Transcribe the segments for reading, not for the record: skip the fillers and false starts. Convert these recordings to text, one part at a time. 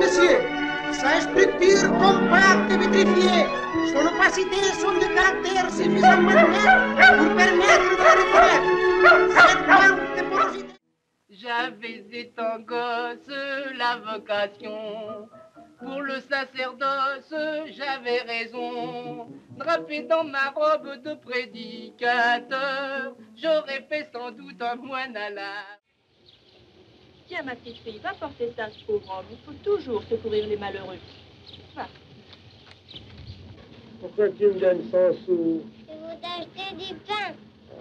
monsieur. Sa structure compacte et vitrifiée, son opacité sont de caractère suffisamment net pour permettre de la reconnaître. Cette manque de porosité. J'avais étant gosse la vocation. Pour le sacerdoce, j'avais raison. Drapé dans ma robe de prédicateur, j'aurais fait sans doute un moine à l'âme. Tiens, ma petite fille, va porter ça à ce pauvre homme. Il faut toujours secourir les malheureux. Va. Pourquoi tu me donnes 100 sous? Je veux t'acheter du pain.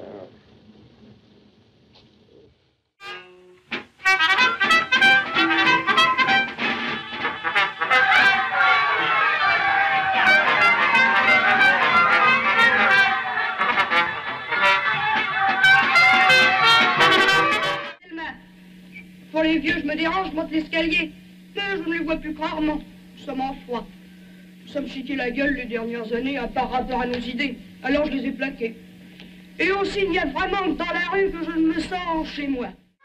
Pour les vieux, je me dérange, je monte l'escalier. Mais je ne les vois plus que rarement. Nous sommes en froid. Nous sommes chiqués la gueule les dernières années, à par rapport à nos idées. Alors je les ai plaqués. Et aussi, il y a vraiment dans la rue que je ne me sens chez moi.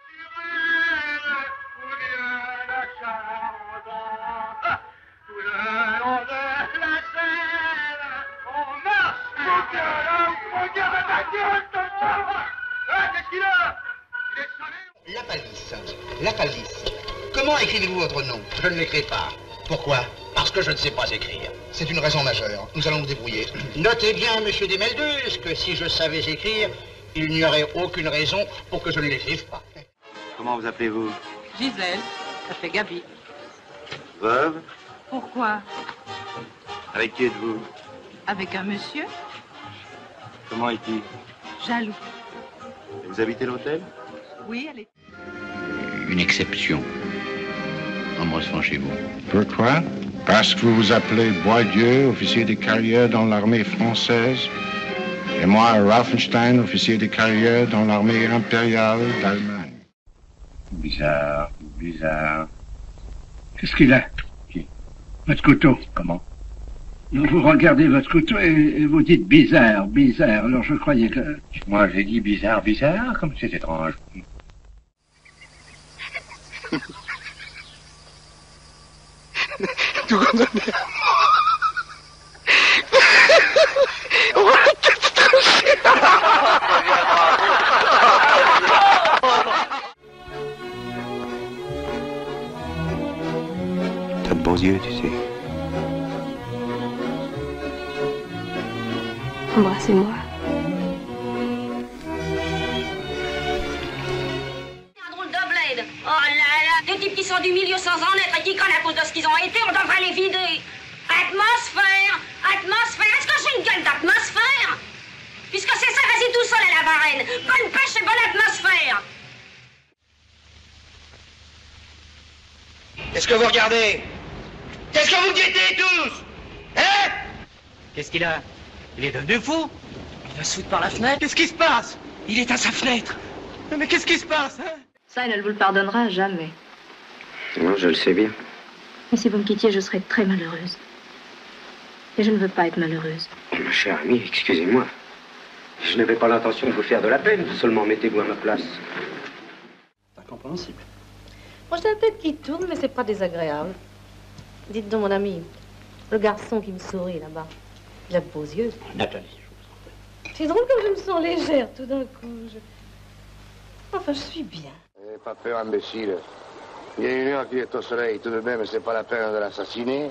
La Palisse. La Palisse. Comment écrivez-vous votre nom? Je ne l'écris pas. Pourquoi? Parce que je ne sais pas écrire. C'est une raison majeure. Nous allons nous débrouiller. Notez bien, monsieur Desmeldus, que si je savais écrire, il n'y aurait aucune raison pour que je ne l'écrive pas. Comment vous appelez-vous? Gisèle, ça fait Gabi. Veuve? Pourquoi? Avec qui êtes-vous? Avec un monsieur Comment est-il? jaloux. Et vous habitez l'hôtel? Oui, elle est... Une exception en me recevant chez vous. Pourquoi? Parce que vous vous appelez Boisdieu, officier de carrière dans l'armée française, et moi, Raffenstein, officier de carrière dans l'armée impériale d'Allemagne. Bizarre, bizarre. Qu'est-ce qu'il a? Qui? Votre couteau. Comment? Non, vous regardez votre couteau et vous dites bizarre, bizarre. Alors je croyais que... Moi, j'ai dit bizarre, bizarre, comme c'est étrange. Tout condamné T'as de beaux yeux, tu sais. Embrassez-moi. Un drôle de bled. Oh là là, des types qui sont du milieu sans en être et qui connaissent à cause de ce qu'ils ont été, on devrait les vider. Atmosphère, atmosphère, est-ce que j'ai une gueule d'atmosphère? Puisque c'est ça, vas-y tout seul à la Varenne. Bonne pêche et bonne atmosphère. Qu'est-ce que vous regardez? Qu'est-ce que vous guettez tous? Hein? Qu'est-ce qu'il a? Il est devenu fou. Il va se foutre par la fenêtre. Qu'est-ce qui se passe? Il est à sa fenêtre. Mais qu'est-ce qui se passe, hein? Ça, il ne vous le pardonnera jamais. Non, je le sais bien. Mais si vous me quittiez, je serais très malheureuse. Et je ne veux pas être malheureuse. Ma chère amie, excusez-moi. Je n'avais pas l'intention de vous faire de la peine. Seulement mettez-vous à ma place. Incompréhensible. Moi, j'ai la tête qui tourne, mais c'est pas désagréable. Dites donc, mon ami, le garçon qui me sourit là-bas, il a de beaux yeux. Nathalie. C'est drôle comme je me sens légère tout d'un coup. Enfin, je suis bien. N'ayez pas peur, imbécile. Il y a une heure qu'il est au soleil, tout de même, c'est pas la peine de l'assassiner.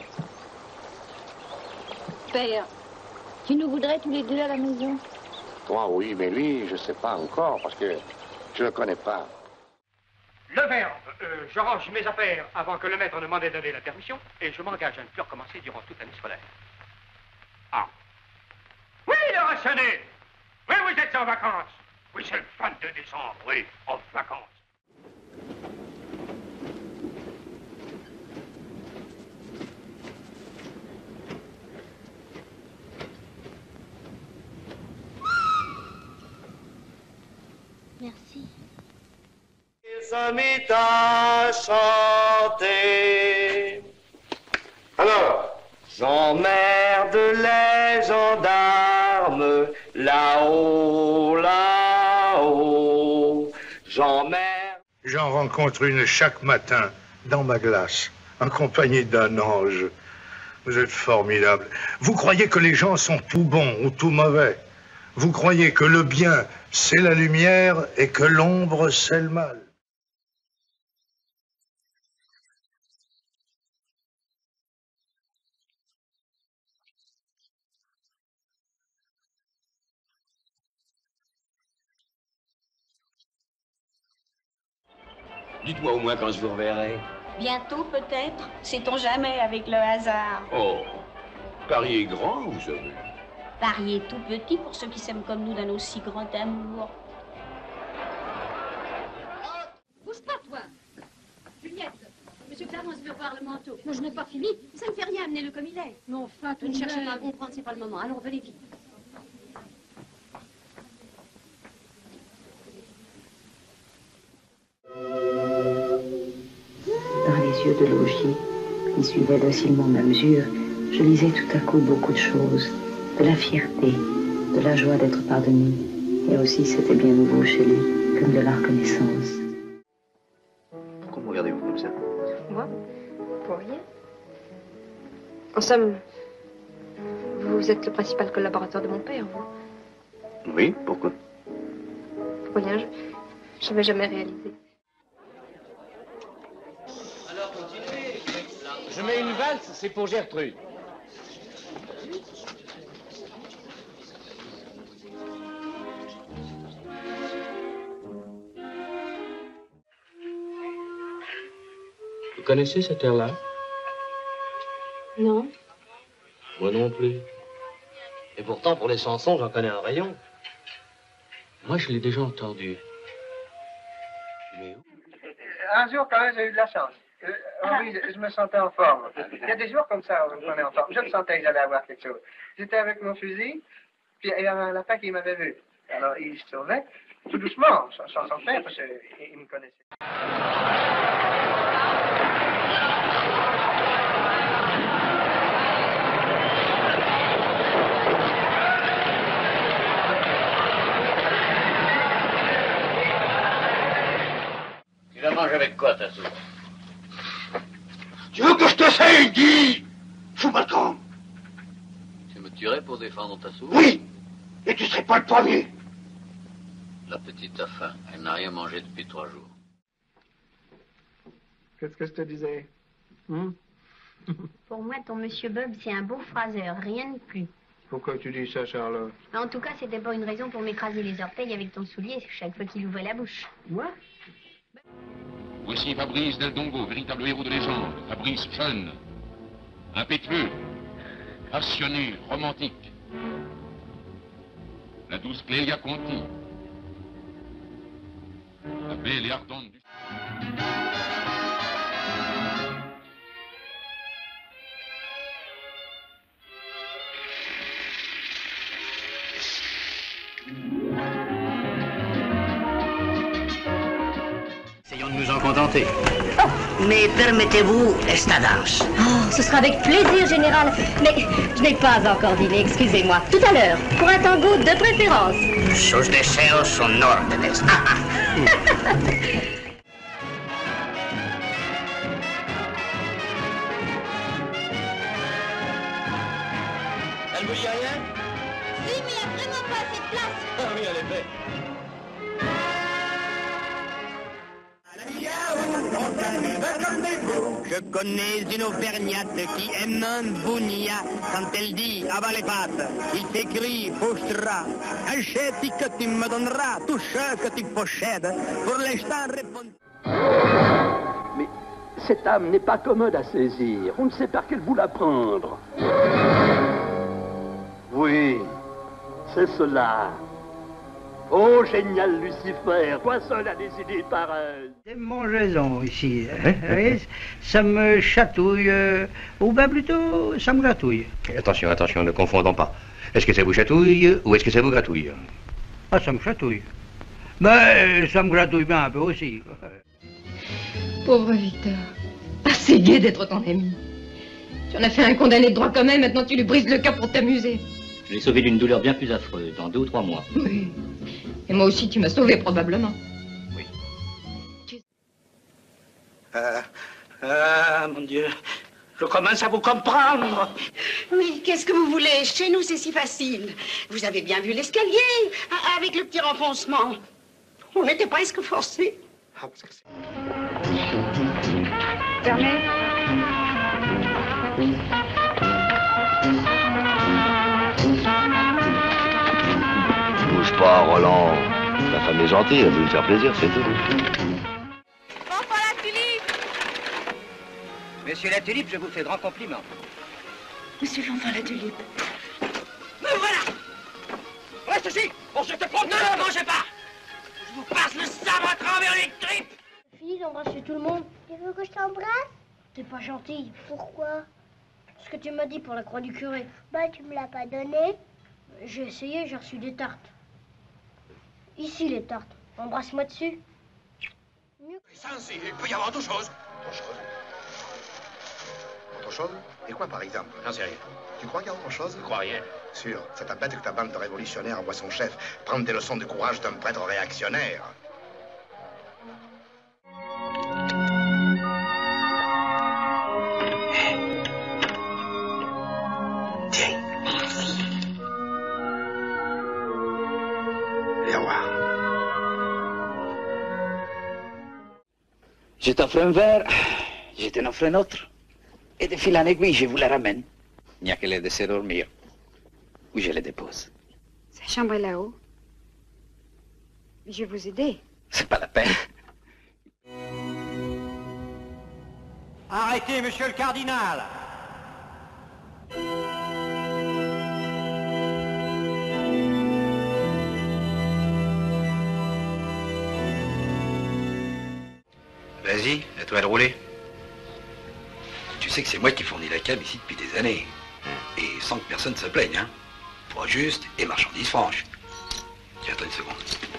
Père, tu nous voudrais tous les deux à la maison? Toi, oui, mais lui, je sais pas encore, parce que je le connais pas. Le verbe, je range mes affaires avant que le maître ne m'en ait donné la permission, et je m'engage à ne plus recommencer durant toute l'année scolaire. Ah. Oui, l'heure a sonné. Oui, vous êtes en vacances. Oui, c'est le 22 décembre, oui, en vacances. Merci. Se mit à chanter. Alors, j'emmerde les gendarmes là-haut, là-haut. J'emmerde. J'en rencontre une chaque matin dans ma glace. en compagnie d'un ange. Vous êtes formidable. Vous croyez que les gens sont tout bons ou tout mauvais. Vous croyez que le bien, c'est la lumière et que l'ombre, c'est le mal. Dites-moi au moins quand je vous reverrai. Bientôt, peut-être. Sait-on jamais avec le hasard. Oh, Paris est grand, vous savez. Paris est tout petit pour ceux qui s'aiment comme nous d'un aussi grand amour. Bouge pas, toi. Juliette, Monsieur Clarence veut voir le manteau. Moi, je n'ai pas fini. Ça ne fait rien, amenez-le comme il est. Mais enfin, tu ne cherchez pas à comprendre, c'est pas le moment. Allons, venez vite. Dans les yeux de Laugier, qui suivait docilement ma mesure, je lisais tout à coup beaucoup de choses, de la fierté, de la joie d'être pardonné, et aussi c'était bien nouveau chez lui, comme de la reconnaissance. Pourquoi me regardez-vous comme ça? Moi? Pour rien. En somme, vous êtes le principal collaborateur de mon père, vous? Oui, pourquoi? Pour rien, je n'avais jamais réalisé. Alors, continuez. Je mets une valse, c'est pour Gertrude. Vous connaissez cet air-là? Non. Moi non plus. Et pourtant, pour les chansons, j'en connais un rayon. Moi, je l'ai déjà entendu. Un jour, quand même, j'ai eu de la chance. Oui, je me sentais en forme. Il y a des jours comme ça où je me prenais en forme. Je me sentais que j'allais avoir quelque chose. J'étais avec mon fusil, puis il y avait un lapin qui m'avait vu. Alors, il se sauvait, tout doucement, sans s'en faire, parce qu'il me connaissait. Tu la manges avec quoi, ta soupe? Tu veux que je te saigne, dis? Fous-moi-le-camp. Tu me tuerais pour défendre ta soupe? Oui, et tu serais pas le premier. La petite a faim. Elle n'a rien mangé depuis 3 jours. Qu'est-ce que je te disais? Pour moi, ton monsieur Bob, c'est un beau phraseur, rien de plus. Pourquoi tu dis ça, Charlotte? En tout cas, c'était pas une raison pour m'écraser les orteils avec ton soulier chaque fois qu'il ouvrait la bouche. Moi? Voici Fabrice Del Dongo, véritable héros de légende. Fabrice jeune, impétueux, passionné, romantique. La douce Clélia Conti, la belle et ardente du... Essayons de nous en contenter. Mais permettez-vous esta danse? Oh, ce sera avec plaisir, Général. Mais je n'ai pas encore dîné, excusez-moi. Tout à l'heure, pour un tango de préférence. Sus deseos son órdenes. Elle vous dit rien? Oui, mais il n'y a vraiment pas assez de place. Ah oui, en effet. Je connais une auvergnate qui aime un bounia. Quand elle dit abat les pattes, il t'écrit fauchera. Achète que tu me donneras tout ce que tu possèdes. Pour l'instant, réponds. Mais cette âme n'est pas commode à saisir. On ne sait par quel bout la prendre. Oui, c'est cela. Oh, génial Lucifer, toi seul as décidé pareil. C'est mon raison ici. Oui, ça me chatouille, ou bien plutôt, ça me gratouille. Attention, attention, ne confondons pas. Est-ce que ça vous chatouille ou est-ce que ça vous gratouille? Ah, ça me chatouille. Mais ça me gratouille bien un peu aussi. Pauvre Victor. Assez gai d'être ton ami. Tu en as fait un condamné de droit quand même, maintenant tu lui brises le cœur pour t'amuser. Je l'ai sauvé d'une douleur bien plus affreuse, dans 2 ou 3 mois. Oui. Et moi aussi, tu m'as sauvé probablement. Ah, mon Dieu, je commence à vous comprendre. Mais qu'est-ce que vous voulez? Chez nous, c'est si facile. Vous avez bien vu l'escalier, avec le petit renfoncement. On était presque forcés. Fermez. Bouge pas, Roland. La femme est gentille, elle veut me faire plaisir, c'est tout. Enfant la tulipe! Monsieur la tulipe, je vous fais grand compliment. Monsieur l'enfant la tulipe. Me voilà! Reste ici! Bon, je te prends! Ne le mangez pas! Je vous passe le sabre à travers les tripes! Fini d'embrasser tout le monde. Tu veux que je t'embrasse? T'es pas gentille. Pourquoi? Ce que tu m'as dit pour la croix du curé. Bah, tu me l'as pas donné. J'ai essayé, j'ai reçu des tartes. Ici, les tartes. Embrasse-moi dessus. Ça, il peut y avoir autre chose. Autre chose? Autre chose? Et quoi, par exemple? J'en sais rien. Tu crois qu'il y a autre chose? Je crois rien. Sûr, c'est à bête que ta bande de révolutionnaires envoie son chef prendre des leçons de courage d'un prêtre réactionnaire. Je t'offre un verre, je t'en offre un autre. Et de fil en aiguille, je vous la ramène. Il n'y a qu'à les laisser dormir. Où je les dépose. Sa chambre est là-haut. Mais je vais vous aider. C'est pas la peine. Arrêtez, monsieur le cardinal! Vas-y, à toi de rouler. Tu sais que c'est moi qui fournis la cab ici depuis des années. Et sans que personne se plaigne, hein. Poids juste et marchandises franches. Tiens-toi une seconde.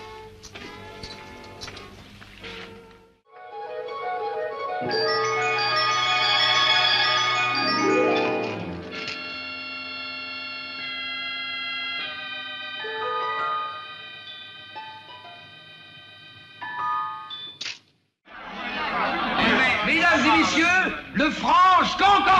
Mesdames et messieurs, le franche Cancan!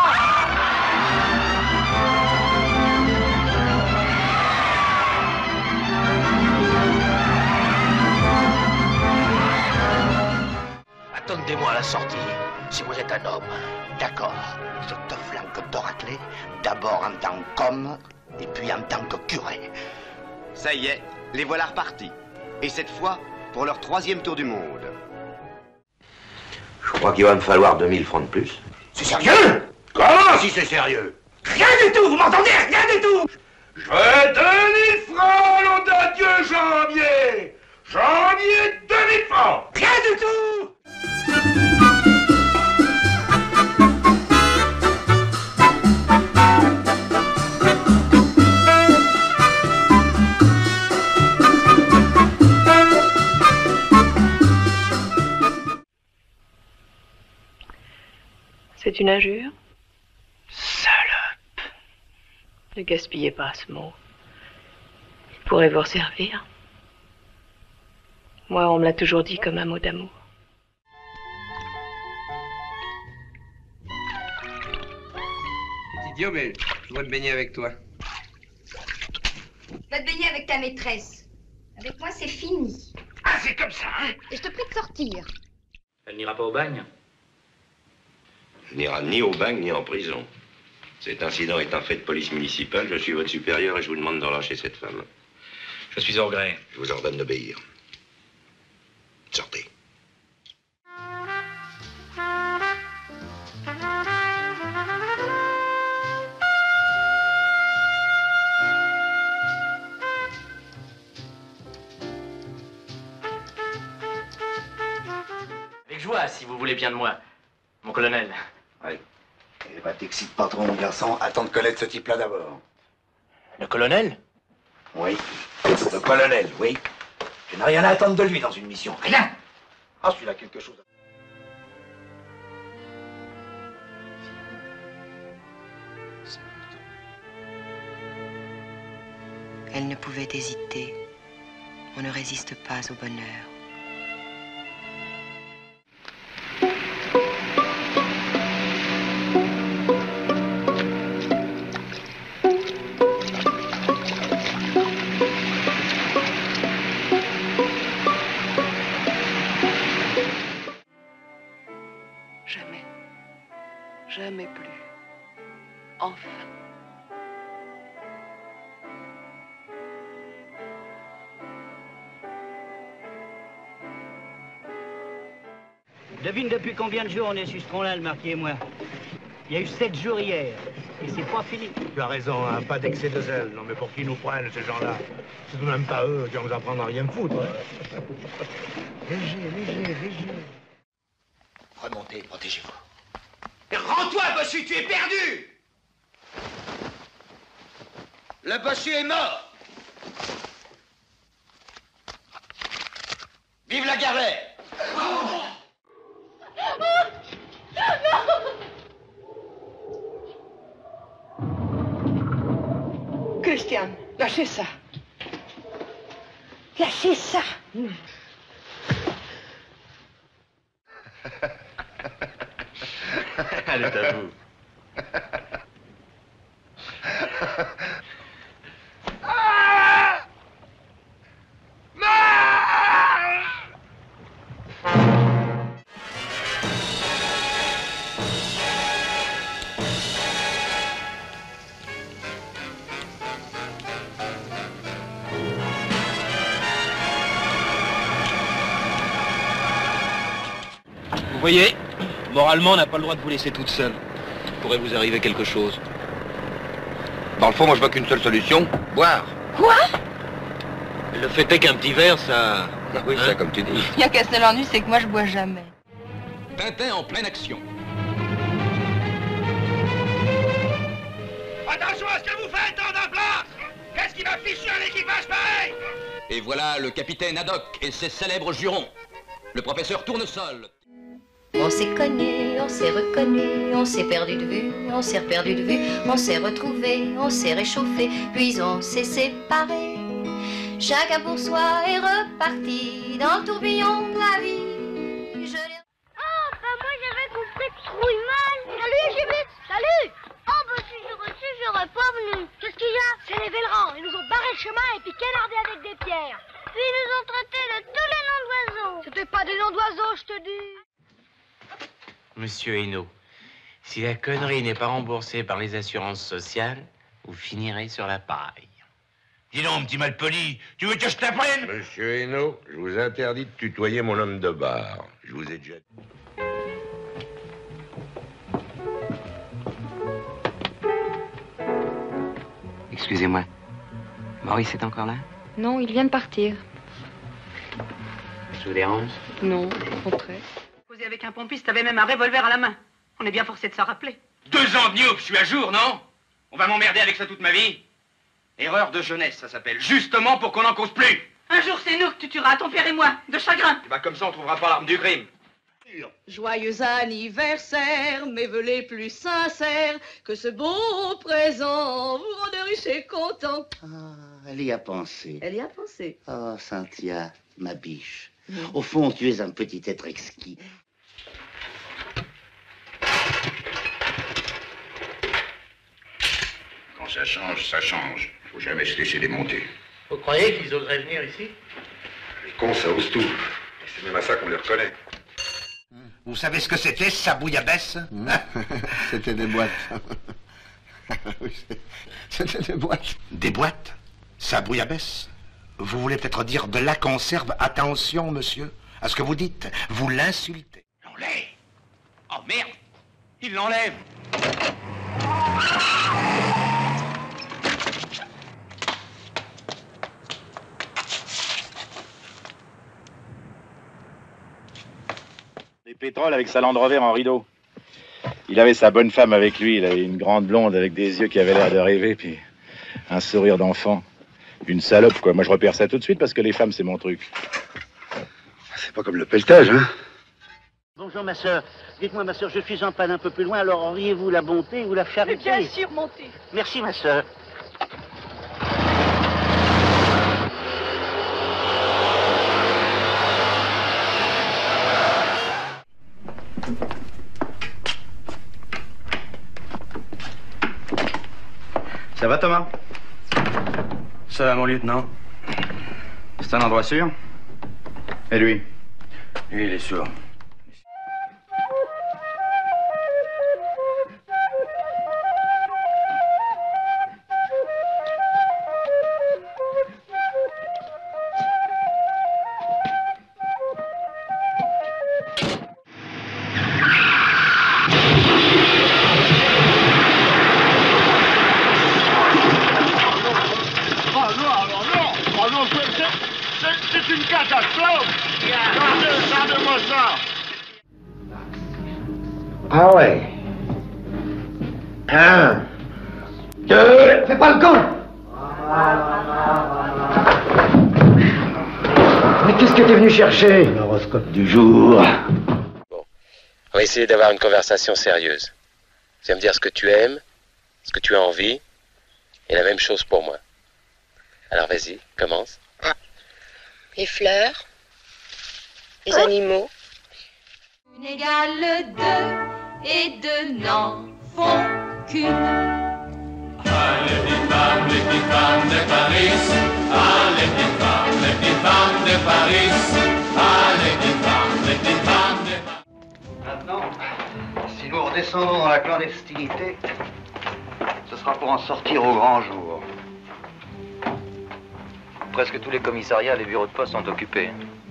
Attendez-moi à la sortie, si vous êtes un homme. D'accord. Je te flanque de raclée, d'abord en tant qu'homme, et puis en tant que curé. Ça y est, les voilà repartis. Et cette fois, pour leur 3e tour du monde. Je crois qu'il va me falloir 2000 francs de plus. C'est sérieux? Comment si c'est sérieux? Rien du tout, vous m'entendez? Rien du tout! Je veux 2000 francs, nom de Dieu, janvier! Janvier, 2000 francs! Rien du tout! C'est une injure? Salope! Ne gaspillez pas ce mot. Il pourrait vous servir. Moi, on me l'a toujours dit comme un mot d'amour. C'est idiot, mais je voudrais me baigner avec toi. Va te baigner avec ta maîtresse. Avec moi, c'est fini. Ah, c'est comme ça, hein? Et je te prie de sortir. Elle n'ira pas au bagne? Elle n'ira ni au bagne ni en prison. Cet incident est un fait de police municipale. Je suis votre supérieur et je vous demande de relâcher cette femme. Je suis au regret. Je vous ordonne d'obéir. Sortez. Avec joie, si vous voulez bien de moi, mon colonel. Oui. Eh ben, t'excites pas trop, mon garçon. Attends de connaître ce type-là d'abord. Le colonel? Oui. Le colonel, oui. Je n'ai rien à attendre de lui dans une mission. Rien! Ah, celui-là a quelque chose. Elle ne pouvait hésiter. On ne résiste pas au bonheur. Jamais plus. Enfin. Devine depuis combien de jours on est sur ce tronc-là, le marquis et moi. Il y a eu 7 jours hier, et c'est pas fini. Tu as raison, hein, pas d'excès de zèle. Non, mais pour qui nous prennent, ces gens-là? C'est tout de même pas eux qui vont nous apprendre à rien foutre. Hein. Léger. Remontez, protégez-vous. Rends-toi, bossu, tu es perdu! Le bossu est mort! Vive la galère! Christian, lâchez ça. Lâchez ça. Elle est à vous. Vous voyez, moralement, on n'a pas le droit de vous laisser toute seule. Il pourrait vous arriver quelque chose. Dans le fond, moi, je vois qu'une seule solution, boire. Quoi? Le fait est qu'un petit verre, ça... Oui, ça, comme tu dis. Il y a qu'à se l'ennui, c'est que moi, je bois jamais. Tintin en pleine action. Attention à ce que vous faites, dans la place! Qu'est-ce qui m'a fichu un équipage pareil? Et voilà le capitaine Haddock et ses célèbres jurons. Le professeur Tournesol. On s'est cogné, on s'est reconnu, on s'est perdu de vue, on s'est reperdu de vue, on s'est retrouvé, on s'est réchauffé, puis on s'est séparé. Chacun pour soi est reparti dans le tourbillon de la vie. Oh, bah moi j'avais compris que trouille mal. Salut Gibit, salut. Oh, bah si j'aurais su, j'aurais pas venu. Qu'est-ce qu'il y a? C'est les Vélerans, ils nous ont barré le chemin et puis canardé avec des pierres. Puis ils nous ont traités de tous les noms d'oiseaux. C'était pas des noms d'oiseaux, je te dis. Monsieur Hainaut, si la connerie n'est pas remboursée par les assurances sociales, vous finirez sur la paille. Dis donc, petit malpoli, tu veux que je t'apprenne? Monsieur Hainaut, je vous interdis de tutoyer mon homme de bar. Je vous ai déjà... Excusez-moi, Maurice est encore là? Non, il vient de partir. Je vous dérange? Non, au contraire. Causé avec un pompiste, t'avais même un revolver à la main. On est bien forcé de s'en rappeler. 2 ans de Niobe, je suis à jour, non? On va m'emmerder avec ça toute ma vie? Erreur de jeunesse, ça s'appelle. Justement pour qu'on n'en cause plus. Un jour, c'est nous que tu tueras, ton père et moi, de chagrin. Bah comme ça, on trouvera pas l'arme du crime. Joyeux anniversaire, mes vœux les plus sincères, que ce beau présent vous rende riche et content. Ah, elle y a pensé. Elle y a pensé. Oh, Cynthia, ma biche. Au fond, tu es un petit être exquis. Quand ça change, ça change. Faut jamais se laisser démonter. Vous croyez qu'ils oseraient venir ici? Les cons, ça ose tout. Et c'est même à ça qu'on les reconnaît. Vous savez ce que c'était, ça bouillabaisse? C'était des boîtes. C'était des boîtes. Des boîtes? Ça bouillabaisse? Vous voulez peut-être dire de la conserve? Attention, monsieur, à ce que vous dites. Vous l'insultez. L'enlève. Oh merde, il l'enlève. Des pétroles avec sa Land Rover en rideau. Il avait sa bonne femme avec lui, il avait une grande blonde avec des yeux qui avaient l'air de rêver, puis un sourire d'enfant. Une salope, quoi. Moi, je repère ça tout de suite parce que les femmes, c'est mon truc. C'est pas comme le pelletage, hein? Bonjour, ma sœur. Dites-moi, ma sœur, je suis en panne un peu plus loin, alors auriez-vous la bonté ou la charité? Bien sûr, montez. Merci, ma sœur. Ça va, Thomas? Ça va, mon lieutenant. C'est un endroit sûr? Et lui? Lui, il est sûr. Ah ouais. Un. Deux. Fais pas le con. Mais qu'est-ce que t'es venu chercher? L'horoscope du jour. On va essayer d'avoir une conversation sérieuse. Tu vas me dire ce que tu aimes, ce que tu as envie, et la même chose pour moi. Alors vas-y, commence. Les fleurs, les animaux. Une égale deux et deux n'en font qu'une. Ah, les petites femmes de Paris. Ah, les petites femmes de Paris. Ah, les petites femmes de Paris. Maintenant, si nous redescendons dans la clandestinité, ce sera pour en sortir au grand jour. Presque tous les commissariats, les bureaux de poste sont occupés.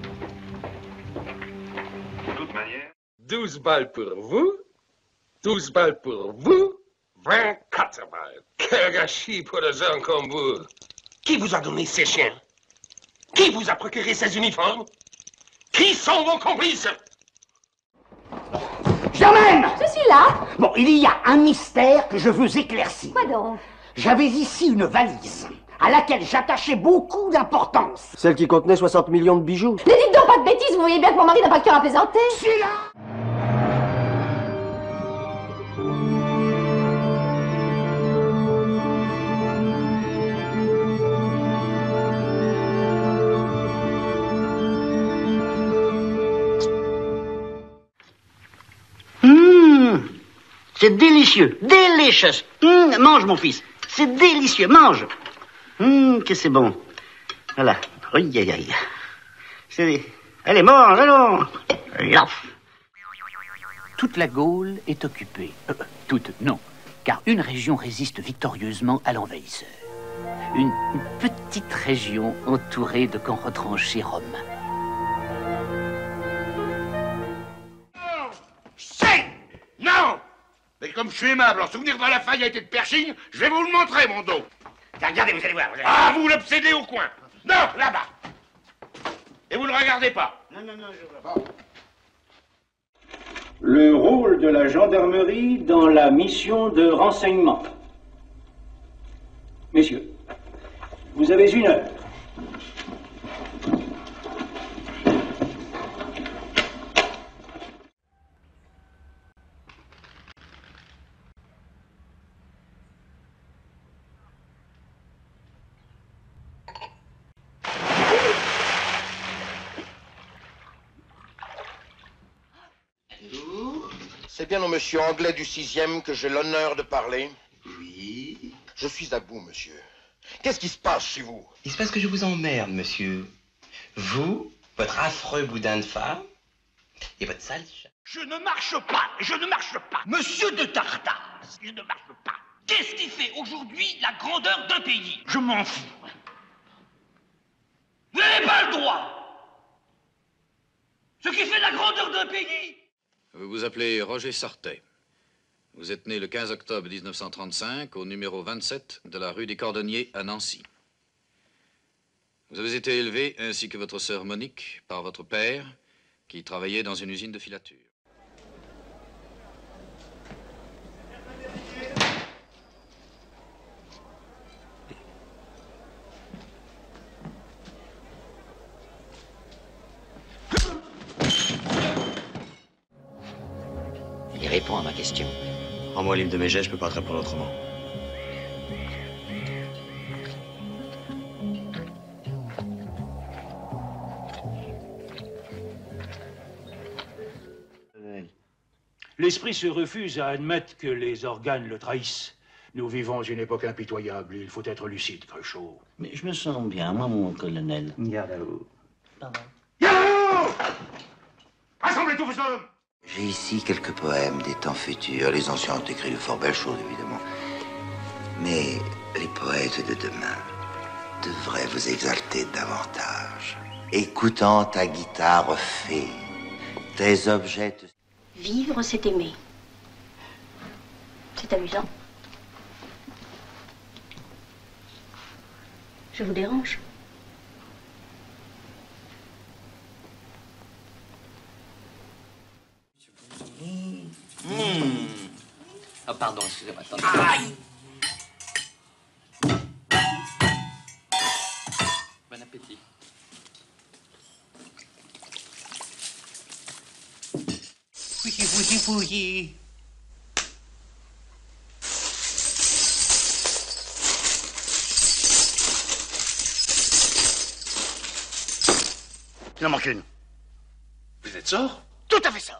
De toute manière... 12 balles pour vous, 12 balles pour vous, 24 balles. Quel gâchis pour des gens comme vous. Qui vous a donné ces chiens? Qui vous a procuré ces uniformes? Qui sont vos complices? Germaine! Je suis là. Bon, il y a un mystère que je veux éclaircir. Quoi donc? J'avais ici une valise à laquelle j'attachais beaucoup d'importance. Celle qui contenait 60 millions de bijoux. Ne dites donc pas de bêtises, vous voyez bien que mon mari n'a pas le cœur à plaisanter. C'est délicieux, délicious. Mange, mon fils. C'est délicieux, mange. Que c'est bon. Voilà. Aïe, aïe, aïe. Allez, mange, allons. Là. Toute la Gaule est occupée. Toute, non. Car une région résiste victorieusement à l'envahisseur. Une petite région entourée de camps retranchés romains. Non! Mais comme je suis aimable, en souvenir de la Lafayette et de Pershing, je vais vous le montrer, mon dos. Regardez, vous allez voir. Ah, vous l'obsédez au coin. Non, là-bas. Et vous ne le regardez pas. Non, je vois pas. Le rôle de la gendarmerie dans la mission de renseignement. Messieurs, vous avez 1 heure. C'est bien au monsieur Anglais du 6e que j'ai l'honneur de parler. Oui. Je suis à bout, monsieur. Qu'est-ce qui se passe chez vous? Il se passe que je vous emmerde, monsieur. Vous, votre affreux boudin de femme, et votre sale chat. Je ne marche pas, je ne marche pas. Monsieur de Tartas, je ne marche pas. Qu'est-ce qui fait aujourd'hui la grandeur d'un pays? Je m'en fous. Vous n'avez pas le droit. Ce qui fait la grandeur d'un pays. Vous vous appelez Roger Sartet. Vous êtes né le 15 octobre 1935 au numéro 27 de la rue des Cordonniers à Nancy. Vous avez été élevé, ainsi que votre sœur Monique, par votre père, qui travaillait dans une usine de filature. Il répond à ma question. Rends-moi l'île de Mégès, je peux pas te répondre autrement. L'esprit se refuse à admettre que les organes le trahissent. Nous vivons une époque impitoyable. Il faut être lucide, Cruchot. Mais je me sens bien, moi, mon colonel. Yalao. Rassemblez tous vos hommes! J'ai ici quelques poèmes des temps futurs. Les anciens ont écrit de fort belles choses, évidemment. Mais les poètes de demain devraient vous exalter davantage. Écoutant ta guitare fée, tes objets te... Vivre, c'est aimer. C'est amusant. Je vous dérange? pardon, excusez-moi, attendez. Aïe! Bon appétit. Fouillis, fouillis, fouillis. Il en manque une. Vous êtes sort? Tout à fait ça.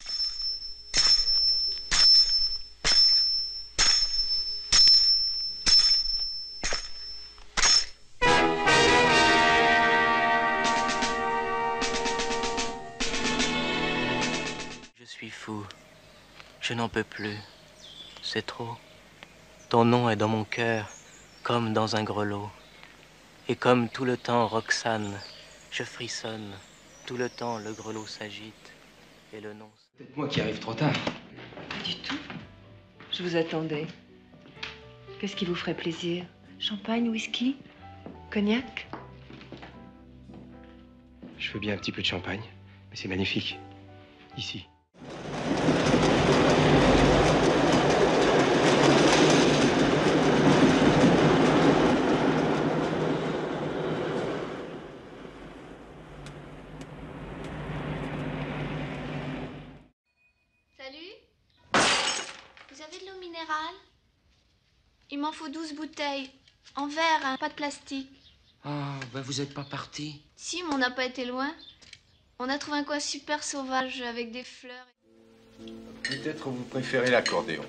Je suis fou. Je n'en peux plus. C'est trop. Ton nom est dans mon cœur, comme dans un grelot. Et comme tout le temps, Roxane, je frissonne. Tout le temps, le grelot s'agite. Et le nom... Peut-être moi qui arrive trop tard. Pas du tout. Je vous attendais. Qu'est-ce qui vous ferait plaisir? Champagne, whisky? Cognac? Je veux bien un petit peu de champagne, mais c'est magnifique. Ici. Salut? Vous avez de l'eau minérale? Il m'en faut 12 bouteilles. En verre, hein, pas de plastique. Ah, bah vous êtes pas parti. Si, mais on n'a pas été loin. On a trouvé un coin super sauvage avec des fleurs. Peut-être vous préférez l'accordéon.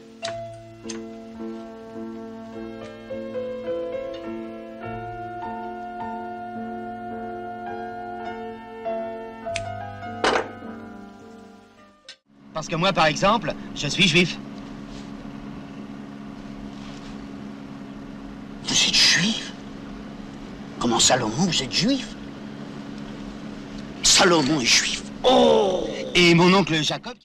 Parce que moi, par exemple, je suis juif. Vous êtes juif? Comment Salomon, vous êtes juif? Salomon est juif. Oh! Et mon oncle Jacob...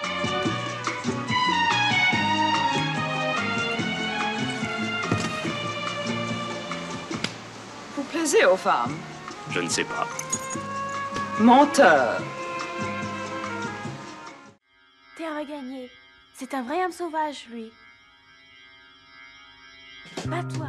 Vous plaisez aux femmes? Je ne sais pas. Menteur. T'es un regagné. C'est un vrai homme sauvage, lui. Bats-toi.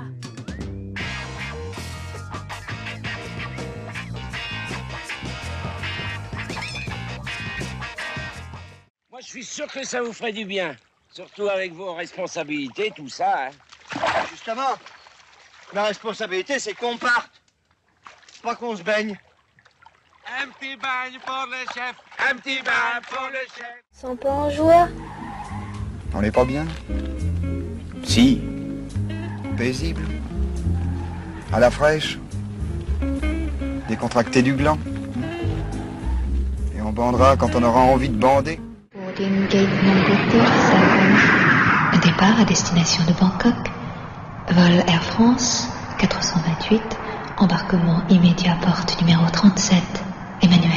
Moi, je suis sûr que ça vous ferait du bien. Surtout avec vos responsabilités, tout ça. Hein. Justement, la responsabilité, c'est qu'on parte. Pas qu'on se baigne. Un petit bagne pour le chef. Un petit bain pour le chef. Sont pas en joie. On n'est pas bien? Si. Paisible? À la fraîche? Décontracté du gland? Et on bandera quand on aura envie de bander? Boarding gate number 37. Départ à destination de Bangkok. Vol Air France 428. Embarquement immédiat porte numéro 37. Emmanuel.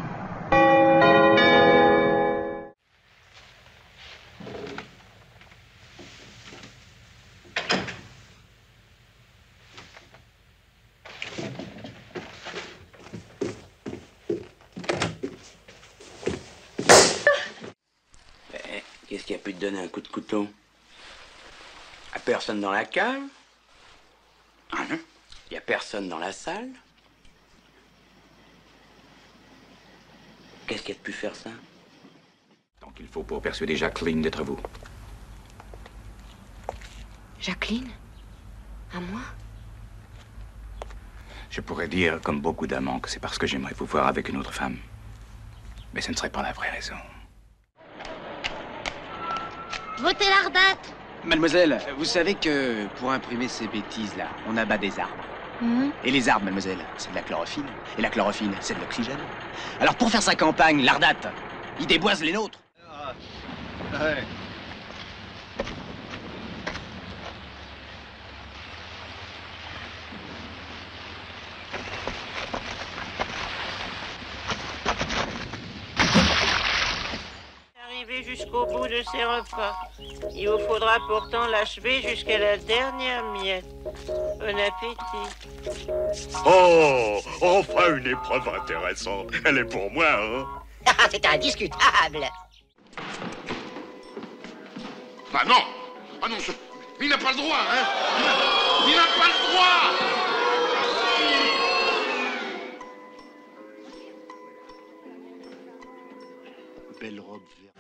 Qu'est-ce qui a pu te donner un coup de couteau? À personne dans la cave? Ah non? Y a personne dans la salle? Qu'est-ce qui a pu faire ça? Donc il faut pour persuader Jacqueline d'être vous. Jacqueline? À moi? Je pourrais dire, comme beaucoup d'amants, que c'est parce que j'aimerais vous voir avec une autre femme. Mais ce ne serait pas la vraie raison. Votez l'Ardate. Mademoiselle, vous savez que pour imprimer ces bêtises-là, on abat des arbres. Et les arbres, mademoiselle, c'est de la chlorophylle. Et la chlorophylle, c'est de l'oxygène. Alors pour faire sa campagne, l'Ardate, il déboise les nôtres. Ouais. Arriver jusqu'au bout de ces repas. Il vous faudra pourtant l'achever jusqu'à la dernière miette. Bon appétit. Oh, enfin une épreuve intéressante. Elle est pour moi, hein? C'est indiscutable. Bah non, Ah non, il n'a pas le droit, hein. Il n'a pas le droit. Belle robe verte.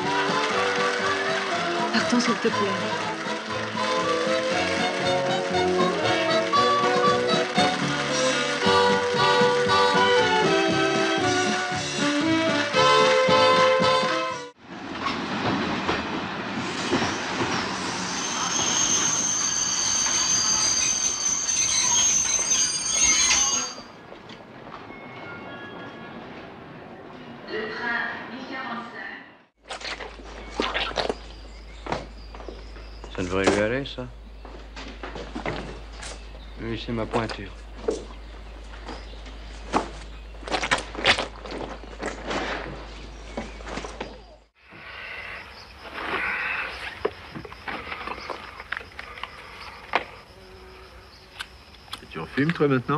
Partons, s'il te plaît. Ça devrait lui aller, ça. Oui, c'est ma pointure. Et tu refumes, toi, maintenant?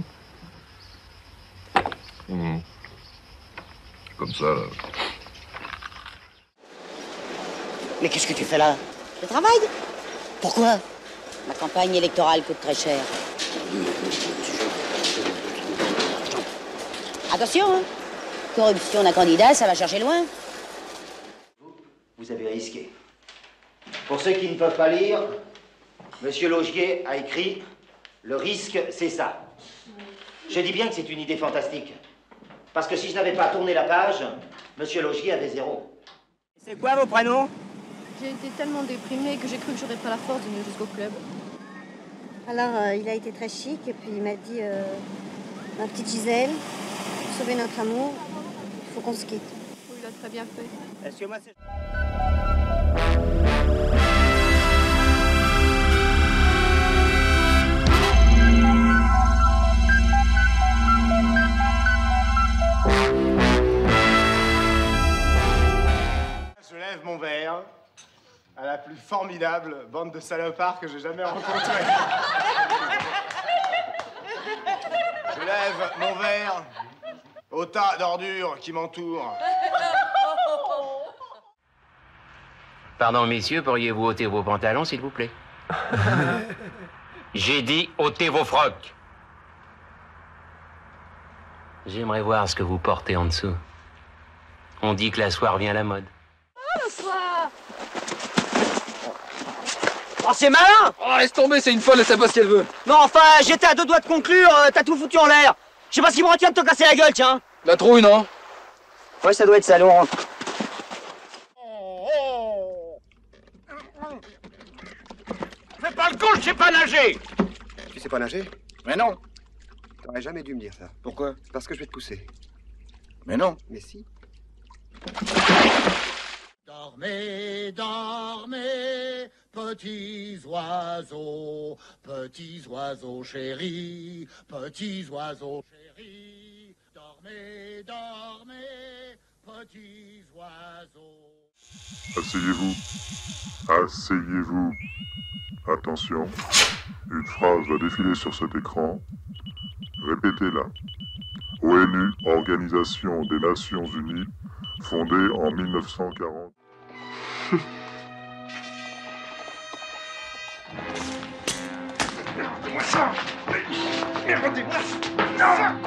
Comme ça, là. Mais qu'est-ce que tu fais là? Je travaille. Pourquoi? Ma campagne électorale coûte très cher. Attention, hein. Corruption d'un candidat, ça va chercher loin. Vous avez risqué. Pour ceux qui ne peuvent pas lire, Monsieur Laugier a écrit « Le risque, c'est ça ». Je dis bien que c'est une idée fantastique. Parce que si je n'avais pas tourné la page, Monsieur Laugier avait 0. C'est quoi vos prénoms? J'ai été tellement déprimée que j'ai cru que j'aurais pas la force de venir jusqu'au club. Alors, il a été très chic et puis il m'a dit ma petite Gisèle, pour sauver notre amour, il faut qu'on se quitte. Oui, il a très bien fait. Est-ce que moi, c'est... Je lève mon verre à la plus formidable bande de salopards que j'ai jamais rencontrée. Je lève mon verre au tas d'ordures qui m'entourent. Pardon, messieurs, pourriez-vous ôter vos pantalons, s'il vous plaît? J'ai dit ôtez vos frocs. J'aimerais voir ce que vous portez en dessous. On dit que la soirée vient à la mode. Le soir. Oh, c'est malin! Oh, laisse tomber, c'est une folle, elle sait pas ce qu'elle veut. Non, enfin, j'étais à 2 doigts de conclure, t'as tout foutu en l'air. Je sais pas ce qui me retient de te casser la gueule, tiens. La trouille, non? Ouais, ça doit être ça, Laurent. Fais pas le con, je sais pas nager. Tu sais pas nager? Mais non. T'aurais jamais dû me dire ça. Pourquoi? Parce que je vais te pousser. Mais non. Mais si. Dormez, dormez, petits oiseaux chéris, petits oiseaux chéris. Dormez, dormez, petits oiseaux. Asseyez-vous. Asseyez-vous. Attention. Une phrase va défiler sur cet écran. Répétez-la. ONU, Organisation des Nations Unies, fondée en 1940. Regardez-moi ça. Regardez-moi ça.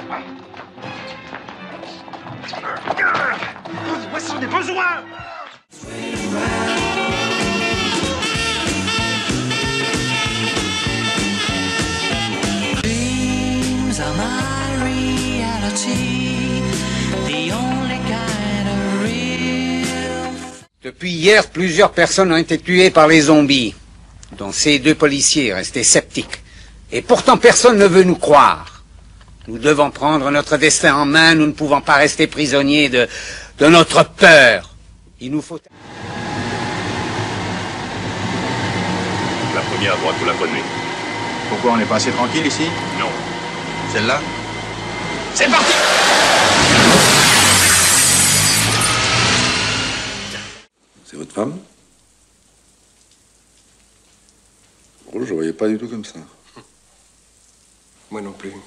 Moi, j'en ai besoin. Dreams are my reality, the only kind of real. Depuis hier, plusieurs personnes ont été tuées par les zombies, dont ces 2 policiers restés sceptiques. Et pourtant personne ne veut nous croire. Nous devons prendre notre destin en main, nous ne pouvons pas rester prisonniers de notre peur. Il nous faut... La première à droite, vous la prenez. Pourquoi on n'est pas assez tranquille ici? Non. Celle-là? C'est parti. C'est votre femme? Oh, je ne voyais pas du tout comme ça. Moi non plus.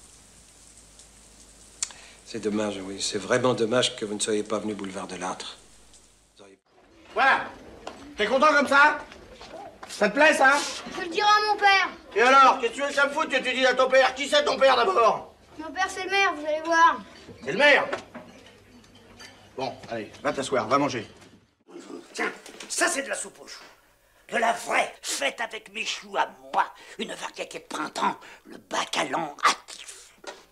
C'est dommage, oui. C'est vraiment dommage que vous ne soyez pas venu boulevard de l'Âtre. Voilà. T'es content comme ça? Ça te plaît, ça? Je le dirai à mon père. Et alors, qu'est-ce que tu veux que ça me foute que tu dis à ton père? Qui c'est ton père, d'abord? Mon père, c'est le maire, vous allez voir. C'est le maire? Bon, allez, va t'asseoir, va manger. Tiens, ça c'est de la soupe aux choux. De la vraie, faite avec mes choux à moi. Une variété de printemps, le bacalan actif.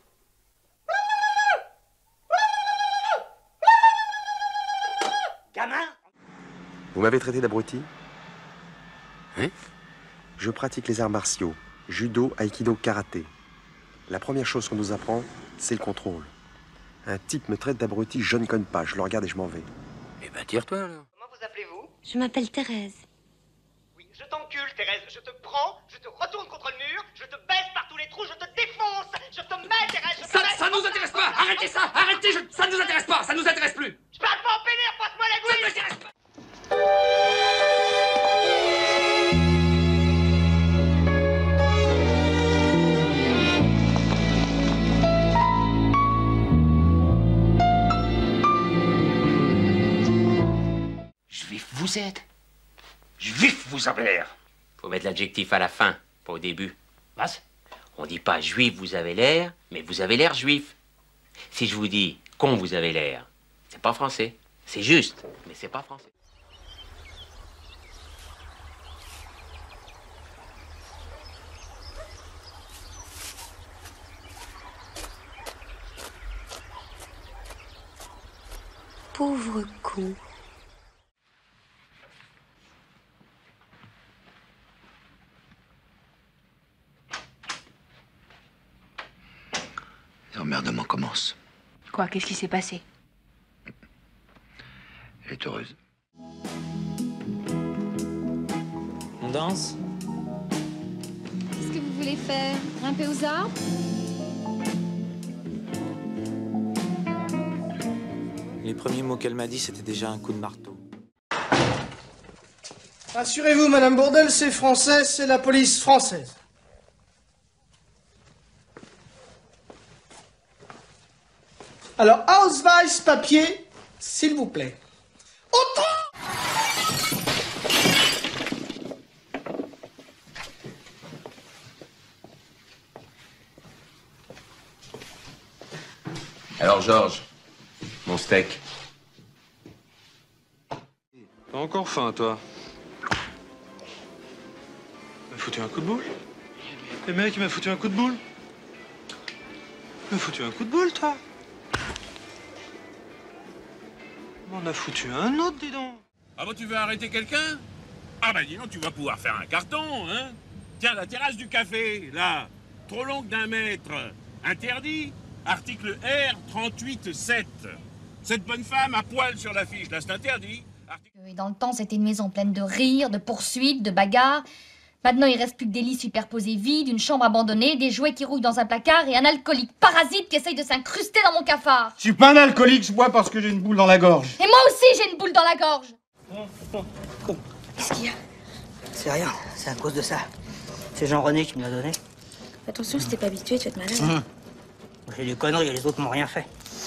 Gamin? Vous m'avez traité d'abruti? Hein? Je pratique les arts martiaux, judo, aïkido, karaté. La première chose qu'on nous apprend, c'est le contrôle. Un type me traite d'abruti, je ne conne pas, je le regarde et je m'en vais. Eh ben, tire-toi, alors. Comment vous appelez-vous? Je m'appelle Thérèse. Oui, je t'encule, Thérèse. Je te prends, je te retourne contre le mur, je te baisse par tous les trous, je te défonce, je te mets, Thérèse, je te mets... Ça nous intéresse pas! Arrêtez ça! Arrêtez! Ça nous intéresse pas! Ça nous intéresse plus! Je parle pas en pénère, passe-moi la gouille! Ça nous intéresse pas! Juif vous êtes. Juif vous avez l'air. Faut mettre l'adjectif à la fin, pas au début. Was? On dit pas juif vous avez l'air, mais vous avez l'air juif. Si je vous dis con vous avez l'air, c'est pas français. C'est juste, mais c'est pas français. Pauvre con. L'emmerdement commence. Quoi? Qu'est-ce qui s'est passé? Elle est heureuse. On danse? Qu'est-ce que vous voulez faire? Grimper aux arbres? Les premiers mots qu'elle m'a dit, c'était déjà un coup de marteau. Rassurez-vous, Madame Bourdelle, c'est français, c'est la police française. Alors, Ausweis, papier, s'il vous plaît. Alors Georges, mon steak. T'as encore faim, toi? Il m'a foutu un coup de boule? Le mec, il m'a foutu un coup de boule? Il m'a foutu un coup de boule, toi? On en a foutu un autre, dis donc. Ah bon, tu veux arrêter quelqu'un? Ah bah dis donc, tu vas pouvoir faire un carton, hein? Tiens, la terrasse du café, là, trop longue d'1 mètre, interdit. Article R 38.7. Cette bonne femme à poil sur l'affiche, là, c'est interdit. Et dans le temps, c'était une maison pleine de rires, de poursuites, de bagarres. Maintenant, il reste plus que des lits superposés vides, une chambre abandonnée, des jouets qui rouillent dans un placard et un alcoolique parasite qui essaye de s'incruster dans mon cafard. Je suis pas un alcoolique, je bois parce que j'ai une boule dans la gorge. Et moi aussi, j'ai une boule dans la gorge. Qu'est-ce qu'il y a? C'est rien, c'est à cause de ça. C'est Jean-René qui me l'a donné. Attention, si t'es pas habitué, tu vas te malade. J'ai des conneries et les autres m'ont rien fait.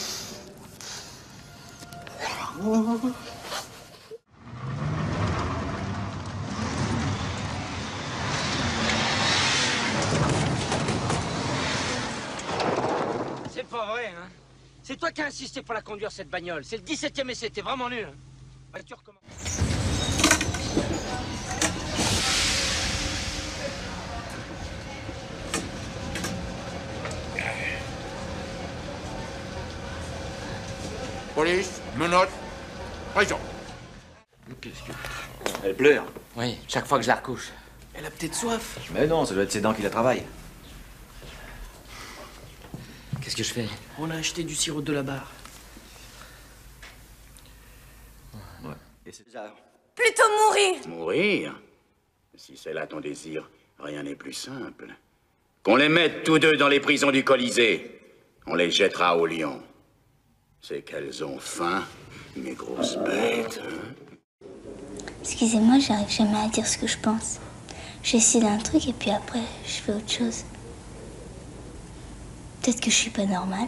C'est pas vrai, hein? C'est toi qui as insisté pour la conduire, cette bagnole. C'est le 17e essai, t'es vraiment nul. Hein? Allez, tu recommences. Police, menottes, prison. Qu'est-ce que... Elle pleure. Oui, chaque fois que je la recouche. Elle a peut-être soif. Mais non, ça doit être ses dents qui la travaillent. Qu'est-ce que je fais? On a acheté du sirop de la barre. Ouais. Et c'est ça. Plutôt mourir. Mourir? Si c'est là ton désir, rien n'est plus simple. Qu'on les mette tous deux dans les prisons du Colisée. On les jettera au lion. C'est qu'elles ont faim, mes grosses bêtes. Hein? Excusez-moi, j'arrive jamais à dire ce que je pense. J'essaie d'un truc et puis après, je fais autre chose. Peut-être que je suis pas normale.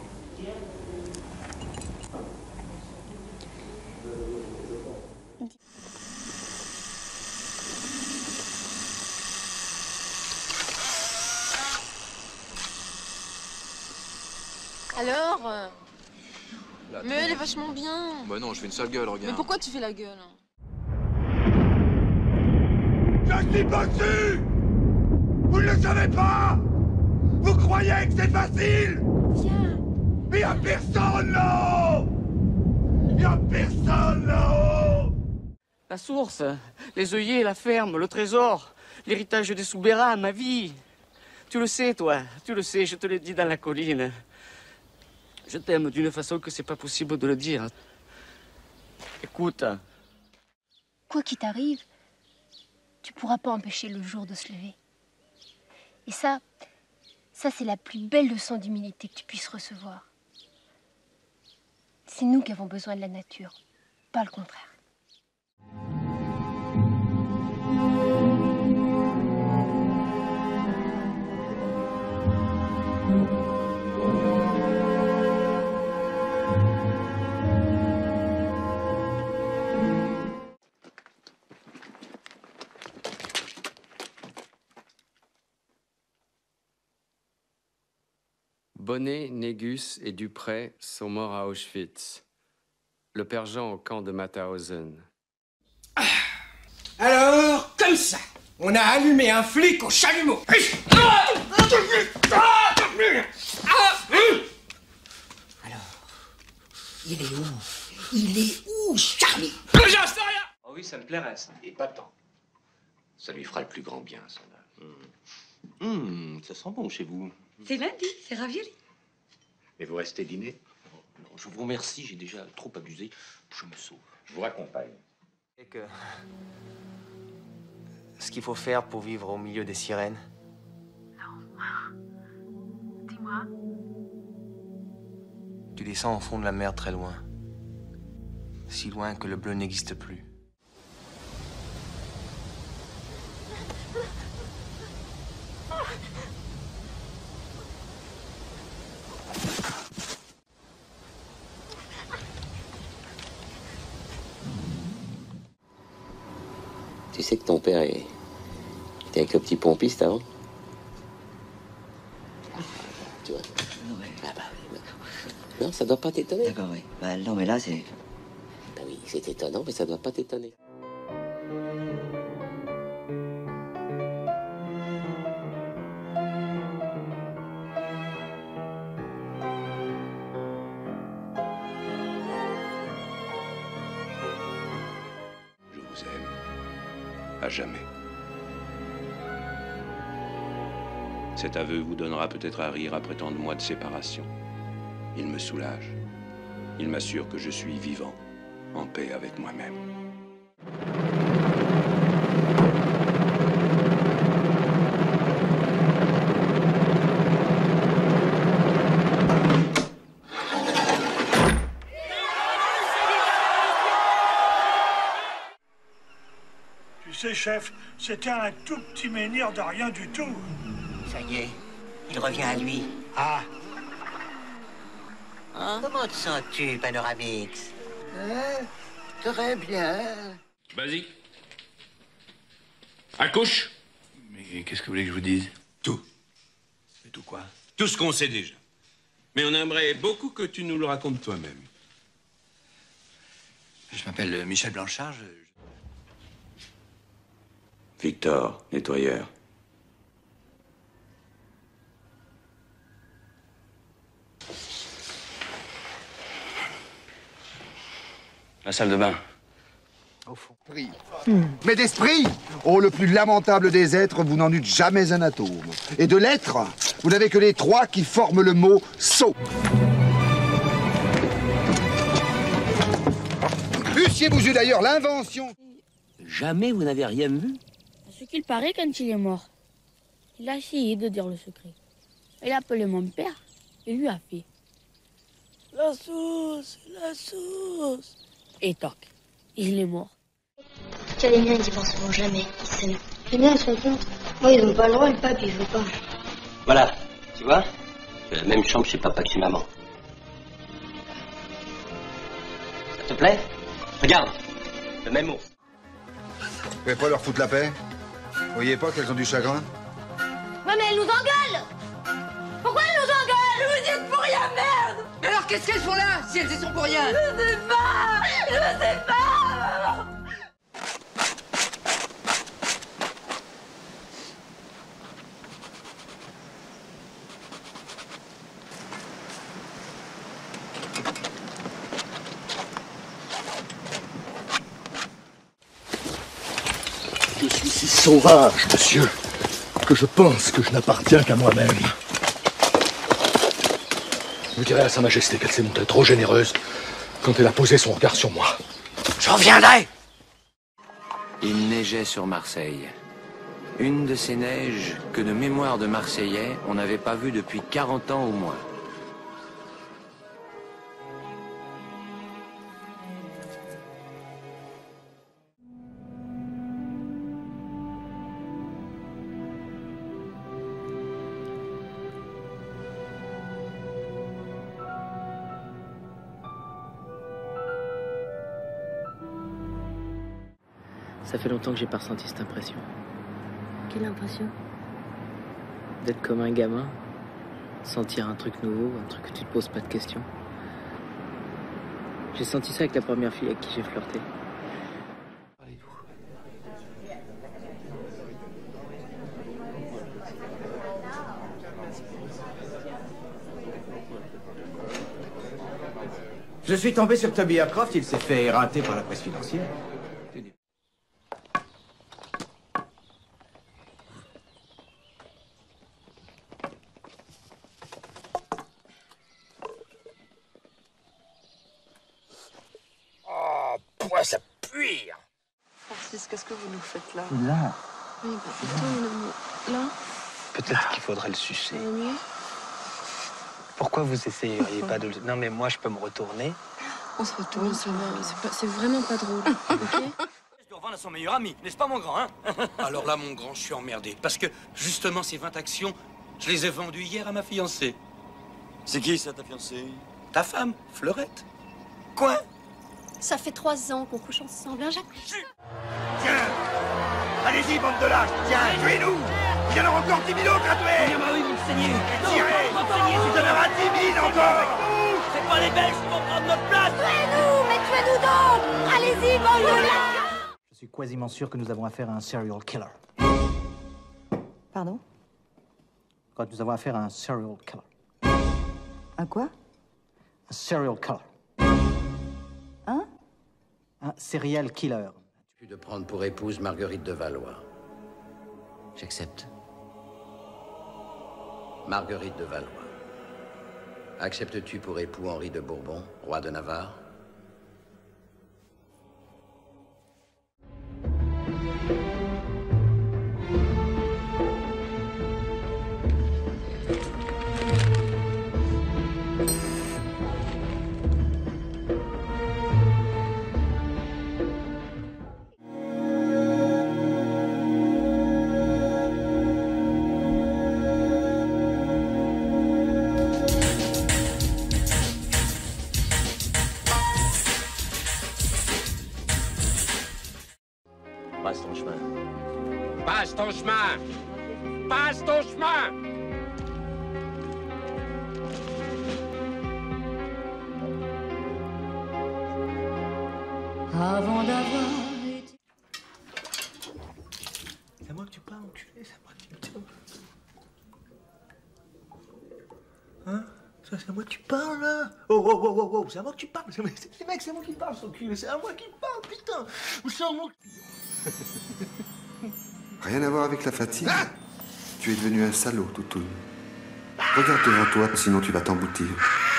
Alors mais elle est vachement bien. Bah non, je fais une sale gueule, regarde. Mais pourquoi tu fais la gueule? Je suis bossu! Vous ne le savez pas! Vous croyez que c'est facile? Viens. Mais y'a personne là-haut! Y'a personne là-haut! La source, les œillets, la ferme, le trésor, l'héritage des Soubera, ma vie. Tu le sais, toi, tu le sais, je te l'ai dit dans la colline. Je t'aime d'une façon que c'est pas possible de le dire. Écoute. Quoi qu'il t'arrive, tu pourras pas empêcher le jour de se lever. Et ça c'est la plus belle leçon d'humilité que tu puisses recevoir. C'est nous qui avons besoin de la nature, pas le contraire. Bonnet, Négus et Duprey sont morts à Auschwitz. Le père Jean au camp de Mauthausen. Alors, comme ça, on a allumé un flic au chalumeau. Alors, il est où? Il est où, Charlie? J'en sais rien. Oh oui, ça me plairait, ça. Et pas tant. Ça lui fera le plus grand bien, ça. Ça sent bon chez vous. C'est lundi, c'est ravioli. Et vous restez dîner? Non, je vous remercie, j'ai déjà trop abusé. Je me sauve. Je vous raccompagne. Et que... ce qu'il faut faire pour vivre au milieu des sirènes? Dis-moi. Tu descends au fond de la mer très loin. Si loin que le bleu n'existe plus. Tu sais que ton père était avec le petit pompiste avant? Tu vois? Ah bah oui, non, ça doit pas t'étonner. D'accord, oui. Bah non, mais là, c'est... Bah oui, c'est étonnant, mais ça doit pas t'étonner. Je vous aime. À jamais. Cet aveu vous donnera peut-être à rire après tant de mois de séparation. Il me soulage. Il m'assure que je suis vivant, en paix avec moi-même. Tu sais, chef, c'était un tout petit menhir de rien du tout. Ça y est, il revient à lui. Ah. Hein? Comment te sens-tu, Panoramix? Très bien. Vas-y. Accouche. Mais qu'est-ce que vous voulez que je vous dise? Tout. Et tout quoi? Tout ce qu'on sait déjà. Mais on aimerait beaucoup que tu nous le racontes toi-même. Je m'appelle Michel Blanchard. Victor, nettoyeur. La salle de bain. Au fond. Mais d'esprit, oh, le plus lamentable des êtres, vous n'en eûtes jamais un atome. Et de l'être, vous n'avez que les trois qui forment le mot sot. Eussiez-vous eu d'ailleurs l'invention? Jamais vous n'avez rien vu? À ce qu'il paraît, quand il est mort, il a essayé de dire le secret. Il a appelé mon père et lui a fait la sauce, la sauce. Et toc, il est mort. Tiens, les miens, ils y penseront jamais. Ils s'aiment. Les miens, ils sont contre. Moi, ils n'ont pas le droit, le pape, il veut pas. Voilà, tu vois? J'ai la même chambre chez papa que chez maman. Ça te plaît? Regarde, le même ours. Vous pouvez pas leur foutre la paix? Vous voyez pas qu'elles ont du chagrin? Ouais, mais elle nous engueule! Pourquoi elle nous engueule? Vous dites pour rien, merde! qu'est-ce qu'elles font là, si elles y sont pour rien? Je sais pas. Je sais pas. Je suis si sauvage, monsieur, que je pense que je n'appartiens qu'à moi-même. Je dirais à Sa Majesté qu'elle s'est montrée trop généreuse quand elle a posé son regard sur moi. Je reviendrai. Il neigeait sur Marseille. Une de ces neiges que de mémoire de Marseillais, on n'avait pas vue depuis 40 ans au moins. Ça fait longtemps que j'ai pas ressenti cette impression. Quelle impression? D'être comme un gamin, sentir un truc nouveau, un truc que tu te poses pas de questions. J'ai senti ça avec la première fille avec qui j'ai flirté. Je suis tombé sur Toby Aircroft, il s'est fait éreinter par la presse financière. Ça pue. Francis, qu'est-ce que vous nous faites là? Là. Oui, bah plutôt là. Peut-être qu'il faudrait le sucer. Oui. Pourquoi vous essayeriez pas de le... Non mais moi je peux me retourner. On se retourne, ça va. C'est vraiment pas drôle. Ok. Je dois revendre à son meilleur ami, n'est-ce pas mon grand, hein? Alors là, mon grand, je suis emmerdé. Parce que, justement, ces 20 actions, je les ai vendues hier à ma fiancée. C'est qui ça, ta fiancée? Ta femme, Fleurette. Quoi? Ça fait 3 ans qu'on couche ensemble, hein, Jacques? Tiens! Allez-y, bande de lâches! Tiens, tuez-nous! Il y en aura encore 10 000 autres à tuer! Oui, vous me saignez! Tirez! Il y en aura 10 000 encore! C'est pas les Belges qui vont prendre notre place! Tuez-nous! Mais tuez-nous donc! Allez-y, bande de lâches! Je suis quasiment sûr que nous avons affaire à un serial killer. Pardon? Quand nous avons affaire à un serial killer. Un quoi? Un serial killer. Hein? Un serial killer. De prendre pour épouse Marguerite de Valois. J'accepte. Marguerite de Valois. Acceptes-tu pour époux Henri de Bourbon, roi de Navarre? Passe ton chemin. Passe ton chemin! Passe ton chemin! Avant d'avoir été... C'est à moi que tu parles, enculé, c'est à moi que tu parles. Hein? Ça, c'est à moi que tu parles, là? Oh, c'est à moi que tu parles. Mec, c'est moi qui parle, son cul. C'est à moi qui parle, putain. C'est à moi que... Rien à voir avec la fatigue. Tu es devenu un salaud, Toutoune. Regarde devant toi, sinon tu vas t'emboutir.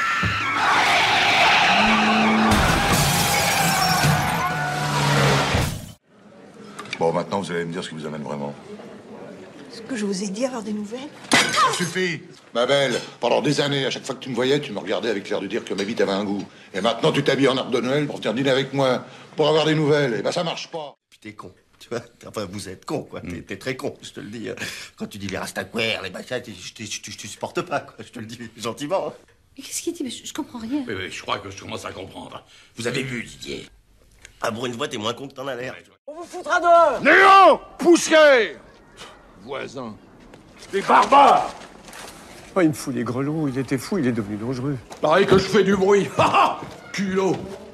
Bon, maintenant, vous allez me dire ce qui vous amène vraiment. Ce que je vous ai dit, avoir des nouvelles? Ça suffit. Ma belle, pendant des années, à chaque fois que tu me voyais, tu me regardais avec l'air de dire que ma vie t'avait un goût. Et maintenant, tu t'habilles en arbre de Noël pour venir dîner avec moi, pour avoir des nouvelles. Et ben, ça marche pas. Puis t'es con, tu vois. Enfin, vous êtes con, quoi. T'es très con, je te le dis. Quand tu dis les rastaquaires, les machins, je te supporte pas, quoi. Je te le dis gentiment. Mais qu'est-ce qu'il dit? Mais je comprends rien. Oui, je crois que je commence à comprendre. Vous avez vu, Didier. Ah, pour une fois, t'es moins con que t'en as l'air. On vous foutra dehors! Néant! Pousserez! Voisin. Des barbares! Oh, il me fout les grelots, il était fou, il est devenu dangereux. Pareil que je fais du bruit. Ha ha! Culot!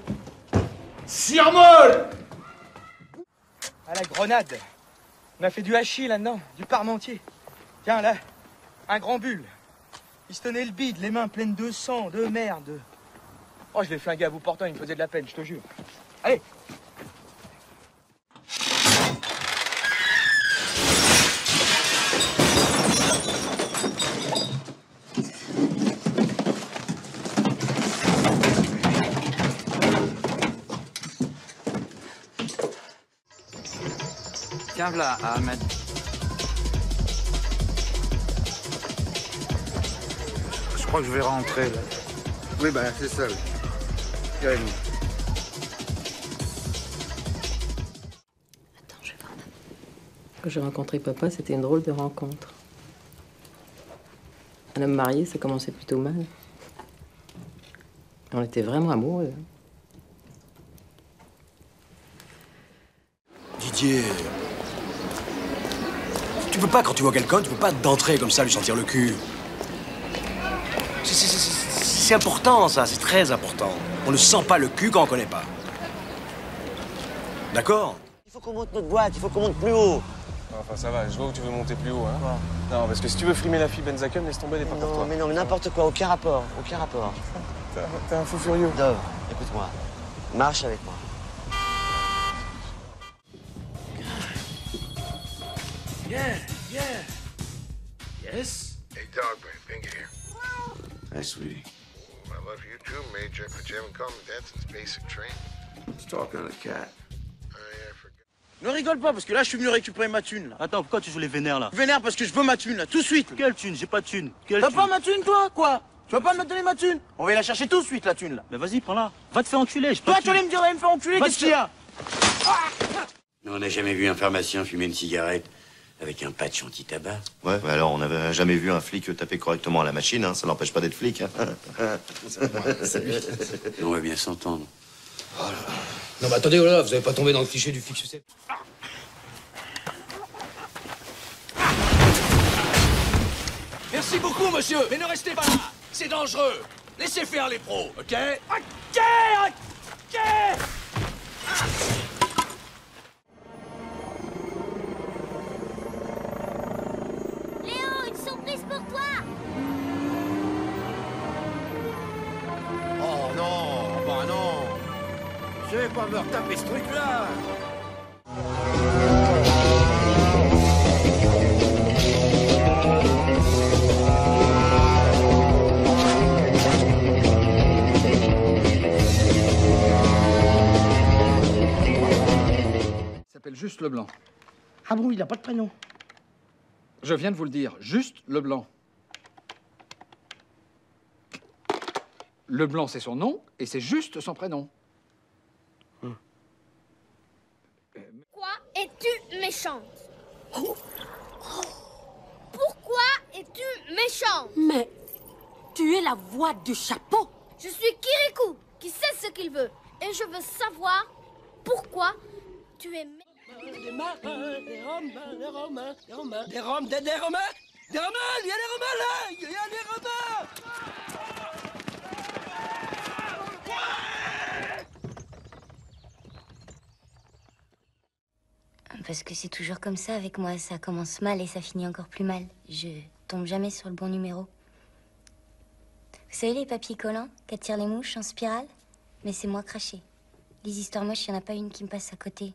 Cirmole! À la grenade. On a fait du hachis là-dedans, du parmentier. Tiens, là, un grand bulle. Il se tenait le bide, les mains pleines de sang, de merde. Oh, je l'ai flingué à bout portant, il me faisait de la peine, je te jure. Allez! Tiens, voilà, Ahmed. Je crois que je vais rentrer, là. Oui, ben, c'est ça. Carrément. Quand j'ai rencontré papa, c'était une drôle de rencontre. Un homme marié, ça commençait plutôt mal. On était vraiment amoureux. Didier... Tu peux pas, quand tu vois quelqu'un, tu peux pas d'entrer comme ça, lui sentir le cul. C'est important, ça, c'est très important. On ne sent pas le cul quand on connaît pas. D'accord? Il faut qu'on monte notre boîte, il faut qu'on monte plus haut. Enfin, ça va, je vois où tu veux monter plus haut, hein. Quoi? Non, parce que si tu veux frimer la fille Benzaken, laisse tomber, elle est pas pour toi. Non, mais n'importe quoi, aucun rapport, aucun rapport. T'es un fou furieux. Dove, écoute-moi. Marche avec moi. Yeah. Yes? Hey, Dogman, Finger here. Hi, sweetie. I love you too, Major, but you haven't called me that since basic training. Let's talk on the cat. Ne rigole pas, parce que là, je suis venu récupérer ma thune. Là. Attends, pourquoi tu joues les vénères, là? Vénère parce que je veux ma thune, là, tout de suite. Quelle thune? J'ai pas de thune. T'as pas ma thune, toi? Quoi? Tu vas pas me donner ma thune? On va la chercher tout de suite, la thune, là. Ben vas-y, prends-la. Va te faire enculer, Toi, tu allais me dire d'aller me faire enculer, qu'est-ce qu'il y a? On n'a jamais vu un pharmacien fumer une cigarette avec un patch anti-tabac. Ouais, alors on n'avait jamais vu un flic taper correctement à la machine, hein. Ça n'empêche pas d'être flic, hein. On va bien s'entendre. Oh là là. Non mais attendez, oh là, vous avez pas tombé dans le cliché du flic sucette. Merci beaucoup, monsieur, mais ne restez pas là. C'est dangereux. Laissez faire les pros, ok? Ok. Léo, une surprise pour toi! Oh non, bah non. Je vais pas me retaper ce truc-là. Il s'appelle Juste Leblanc. Ah bon, il a pas de prénom? Je viens de vous le dire, Juste Leblanc. Leblanc, c'est son nom, et c'est Juste son prénom. Pourquoi es-tu méchante? Pourquoi es-tu méchante? Mais tu es la voix du chapeau. Je suis Kirikou, qui sait ce qu'il veut. Et je veux savoir pourquoi tu es méchante. Des marins, des romains, des romains, des romains, des romains, des romains, des romains, il y a des romains là, il y a des romains. Parce que c'est toujours comme ça avec moi, ça commence mal et ça finit encore plus mal. Je tombe jamais sur le bon numéro. Vous savez les papiers collants qu'attirent les mouches en spirale? Mais c'est moi craché. Les histoires moches, il n'y en a pas une qui me passe à côté.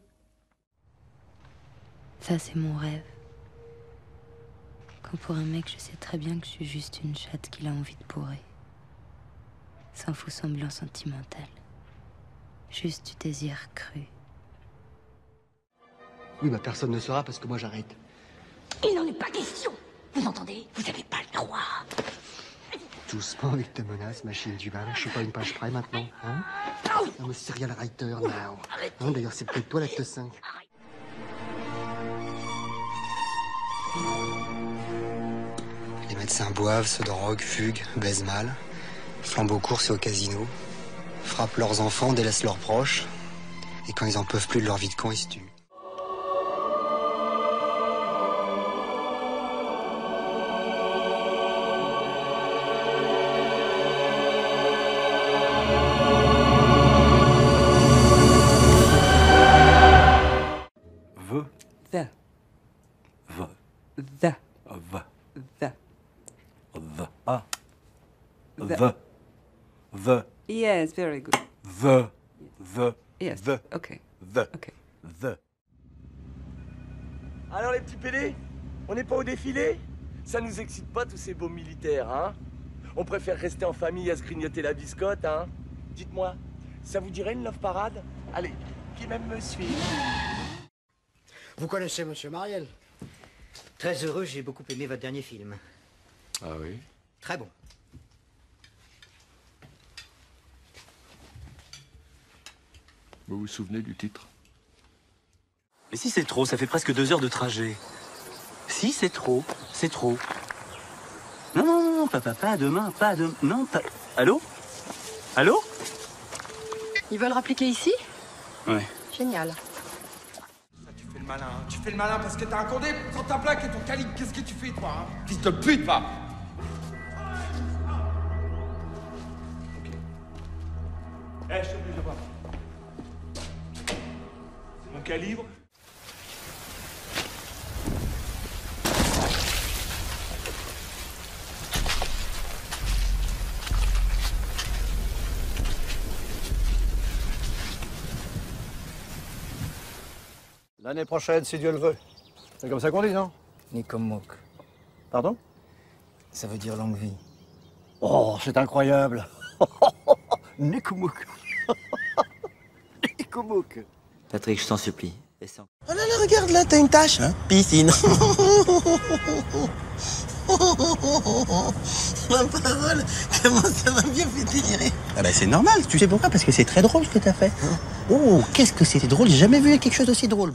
Ça, c'est mon rêve. Quand pour un mec, je sais très bien que je suis juste une chatte qu'il a envie de bourrer. Sans faux semblant sentimental. Juste du désir cru. Oui, bah personne ne saura parce que moi j'arrête. Il n'en est pas question. Vous entendez? Vous n'avez pas le droit. Doucement avec tes menaces, machine du mal. Je suis pas une page près maintenant, hein? I'm a serial writer now. Hein, d'ailleurs, c'est peut-être toi l'acte 5. Les médecins boivent, se droguent, fuguent, baisent mal, flambent aux courses et au casino, frappent leurs enfants, délaissent leurs proches, et quand ils en peuvent plus de leur vie de con, ils se tuent. The. The. The. Ah. The. The. Yes, very good. The. Yes. The. Okay. The. Okay. The. Alors les petits pédés, on n'est pas au défilé? Ça nous excite pas tous ces beaux militaires, hein? On préfère rester en famille à se grignoter la biscotte, hein? Dites-moi, ça vous dirait une love parade? Allez, qui même me suit? Vous connaissez Monsieur Mariel? Très heureux, j'ai beaucoup aimé votre dernier film. Ah oui? Très bon. Vous vous souvenez du titre? Mais si c'est trop, ça fait presque 2 heures de trajet. Si c'est trop, c'est trop. Non, non, non, non, pas demain, pas demain. Non, pas. Allô? Allô? Ils veulent rappliquer ici? Ouais. Génial. Tu fais le malin, hein. Tu fais le malin parce que t'as un condé sur ta plaque et ton calibre. Qu'est-ce que tu fais, toi, hein? Fils de pute, va! Ok. Eh, je t'oblige pas. C'est mon calibre. L'année prochaine, si Dieu le veut. C'est comme ça qu'on dit, non? Nikomok. Pardon? Ça veut dire longue vie. Oh, c'est incroyable. Nikomok. Nikomok. Patrick, je t'en supplie. Oh là là, regarde là, t'as une tache, hein? Piscine. Ma parole, comment ça m'a bien fait délirer. Ah bah c'est normal, tu sais pourquoi? Parce que c'est très drôle ce que t'as fait. Oh, qu'est-ce que c'était drôle, j'ai jamais vu quelque chose d'aussi drôle.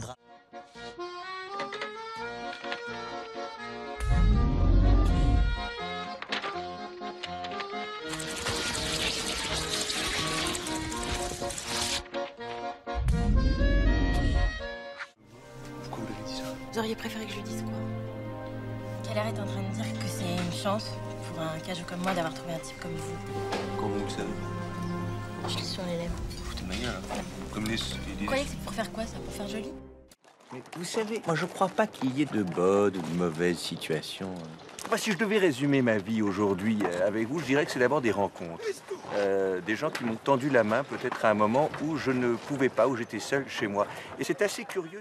Vous auriez préféré que je lui dise quoi? Keller est en train de dire que c'est une chance pour un cageux comme moi d'avoir trouvé un type comme vous. Comment vous le savez? Je lis sur les lèvres. Foutez ma gueule, hein. Comme les... Vous croyez que c'est pour faire quoi, ça? Pour faire joli? Mais vous savez, moi je crois pas qu'il y ait de bonnes ou de mauvaises situations. Moi, si je devais résumer ma vie aujourd'hui avec vous, je dirais que c'est d'abord des rencontres. Des gens qui m'ont tendu la main peut-être à un moment où je ne pouvais pas, où j'étais seul chez moi. Et c'est assez curieux.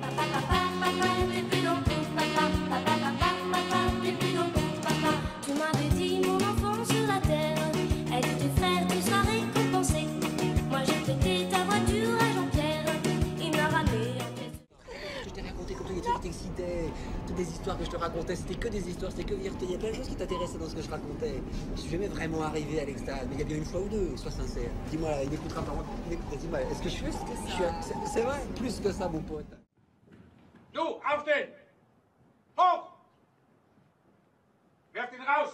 Tu m'avais dit, mon enfant sur la terre, être du frère, tu seras récompensé. Moi j'ai prêté ta voiture à Jean-Pierre, il m'a ramené en pièces. Je t'ai raconté comme tu t'excitais. Toutes les histoires que je te racontais, c'était que des histoires, c'était que vérité. Il y a plein de choses qui t'intéressaient dans ce que je racontais. Je suis jamais vraiment arrivé à l'extase, mais il y a bien une fois ou deux, sois sincère. Dis-moi, il écoutera pas. Dis-moi, est-ce que je suis. C'est vrai, plus que ça, mon pote. Du, aufstehen! Hoch! Werft ihn raus!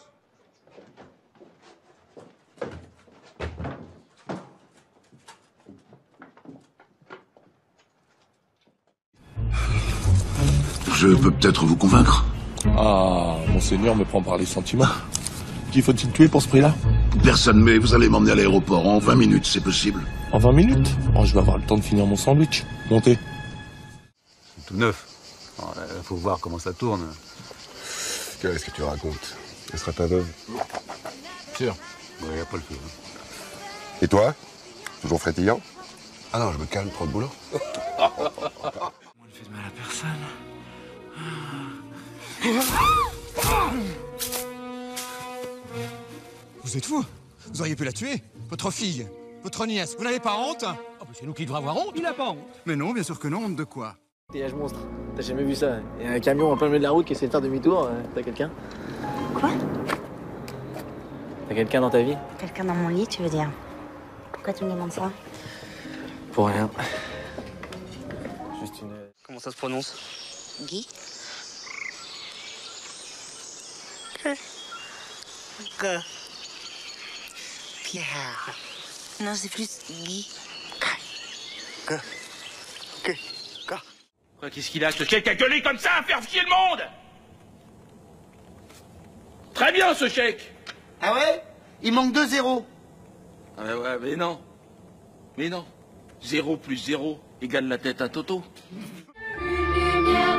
Je peux peut-être vous convaincre. Ah, monseigneur me prend par les sentiments. Qui faut-il tuer pour ce prix-là? Personne, mais vous allez m'emmener à l'aéroport en 20 minutes, c'est possible. En 20 minutes? Oh, je vais avoir le temps de finir mon sandwich. Montez. C'est tout neuf. Faut voir comment ça tourne. Qu'est-ce que tu racontes? Elle sera ta veuve. Sûr. Ouais, y a pas le feu. Et toi? Toujours frétillant? Ah non, je me calme, trop de boulot. On ne fait de mal à personne. Vous êtes fous? Vous auriez pu la tuer? Votre fille? Votre nièce? Vous n'avez pas honte? Ah bah c'est nous qui devons avoir honte. Il n'a pas honte. Mais non, bien sûr que non, honte de quoi? Péage monstre. T'as jamais vu ça? Il y a un camion en plein milieu de la route qui essaie de faire demi-tour. T'as quelqu'un? Quoi? T'as quelqu'un dans ta vie? Quelqu'un dans mon lit, tu veux dire? Pourquoi tu me demandes ça? Pour rien. Juste une... Comment ça se prononce? Guy? Pierre. Non, c'est plus Guy. Qu'est-ce qu'il a, ce chèque à gueuler comme ça, à faire fier le monde? Très bien, ce chèque. Ah ouais? Il manque 2 zéros. Ah ouais, mais non. Mais non. 0 plus 0 égale la tête à Toto. Lumière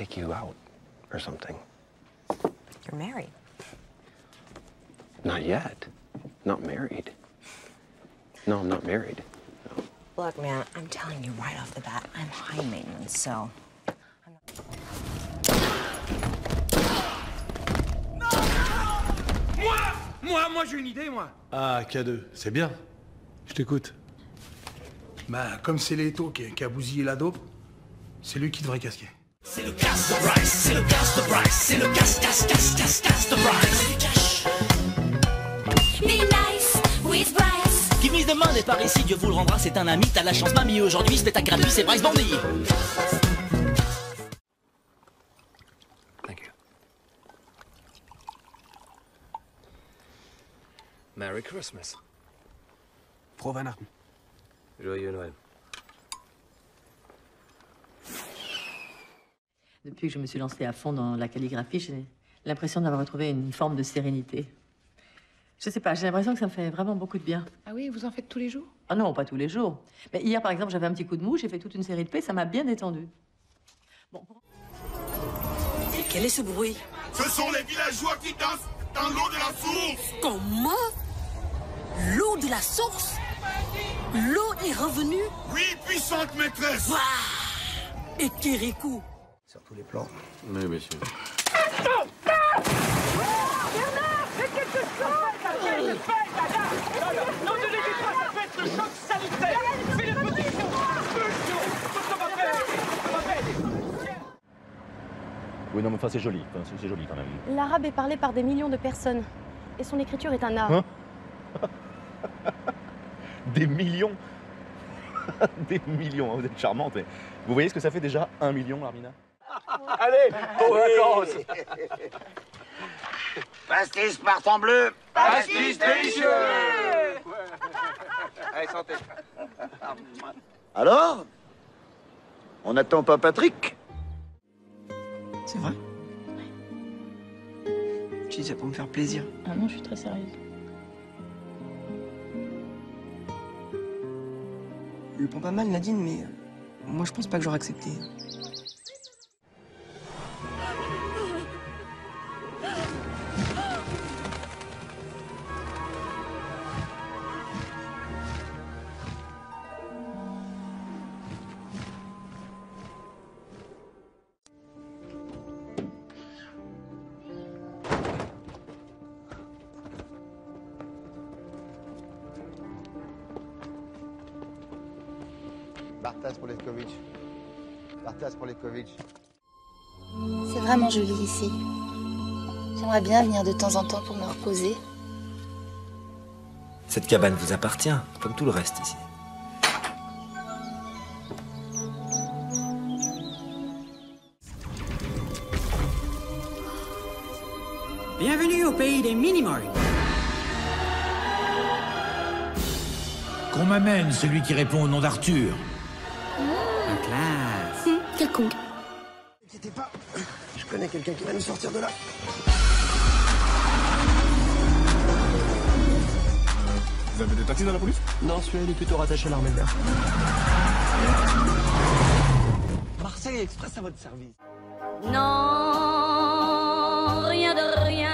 take you out or something. You're married. Not yet. Not married. No, I'm not married. Look, man, I'm telling you right off the bat, I'm high maintenance, so... Moi, j'ai une idée, moi. Ah, K2, c'est bien. Je t'écoute. Bah, comme c'est Leto qui a bousillé la dope, c'est lui qui devrait casquer. C'est le casse de Bryce, c'est le casse de Bryce, c'est le casse de Bryce. Be nice with Bryce. Qui mise de main n'est par ici, Dieu vous le rendra, c'est un ami, t'as la chance, mamie, aujourd'hui, spectacle gratuit, c'est Bryce Bandy. Thank you. Merry Christmas. Frohe Weihnachten. Joyeux Noël. Depuis que je me suis lancée à fond dans la calligraphie, j'ai l'impression d'avoir retrouvé une forme de sérénité. Je sais pas, j'ai l'impression que ça me fait vraiment beaucoup de bien. Ah oui, vous en faites tous les jours? Ah non, pas tous les jours. Mais hier, par exemple, j'avais un petit coup de mou, j'ai fait toute une série de paix, ça m'a bien détendu. Bon. Et quel est ce bruit? Ce sont les villageois qui dansent dans l'eau de la source. Comment? L'eau de la source? L'eau est revenue? Oui, puissante maîtresse. Waouh! Et Kirikou? Sur tous les plans. Oui, monsieur. Bernard, faites quelque chose. Non, ne les dites pas, ça peut être le choc sanitaire. Fais le petit ça va faire. Oui, non, mais enfin, c'est joli. Enfin, c'est joli quand même. L'arabe est parlé par des millions de personnes. Et son écriture est un art. Hein? Des millions. Des millions, hein, vous êtes charmante. Mais vous voyez ce que ça fait déjà 1 million, Armina? Allez, aux vacances. Pastis partant bleu. Pastis délicieux. Allez, santé. Alors? On n'attend pas Patrick? C'est vrai? Je dis ça pour me faire plaisir. Ah non, je suis très sérieuse. Je le prends pas mal, Nadine, mais moi je pense pas que j'aurais accepté. Bartas pour Letkovic. Bartas pour Letkovic. C'est vraiment joli ici. J'aimerais bien venir de temps en temps pour me reposer. Cette cabane vous appartient, comme tout le reste ici. Bienvenue au pays des mini-morts. Qu'on m'amène celui qui répond au nom d'Arthur. En classe. Quelconque. N'inquiétez pas, je connais quelqu'un qui va nous sortir de là. Vous avez des taxis dans la police? Non, celui-là, il est plutôt rattaché à l'armée de l'air. Marseille Express à votre service. Non, rien de rien.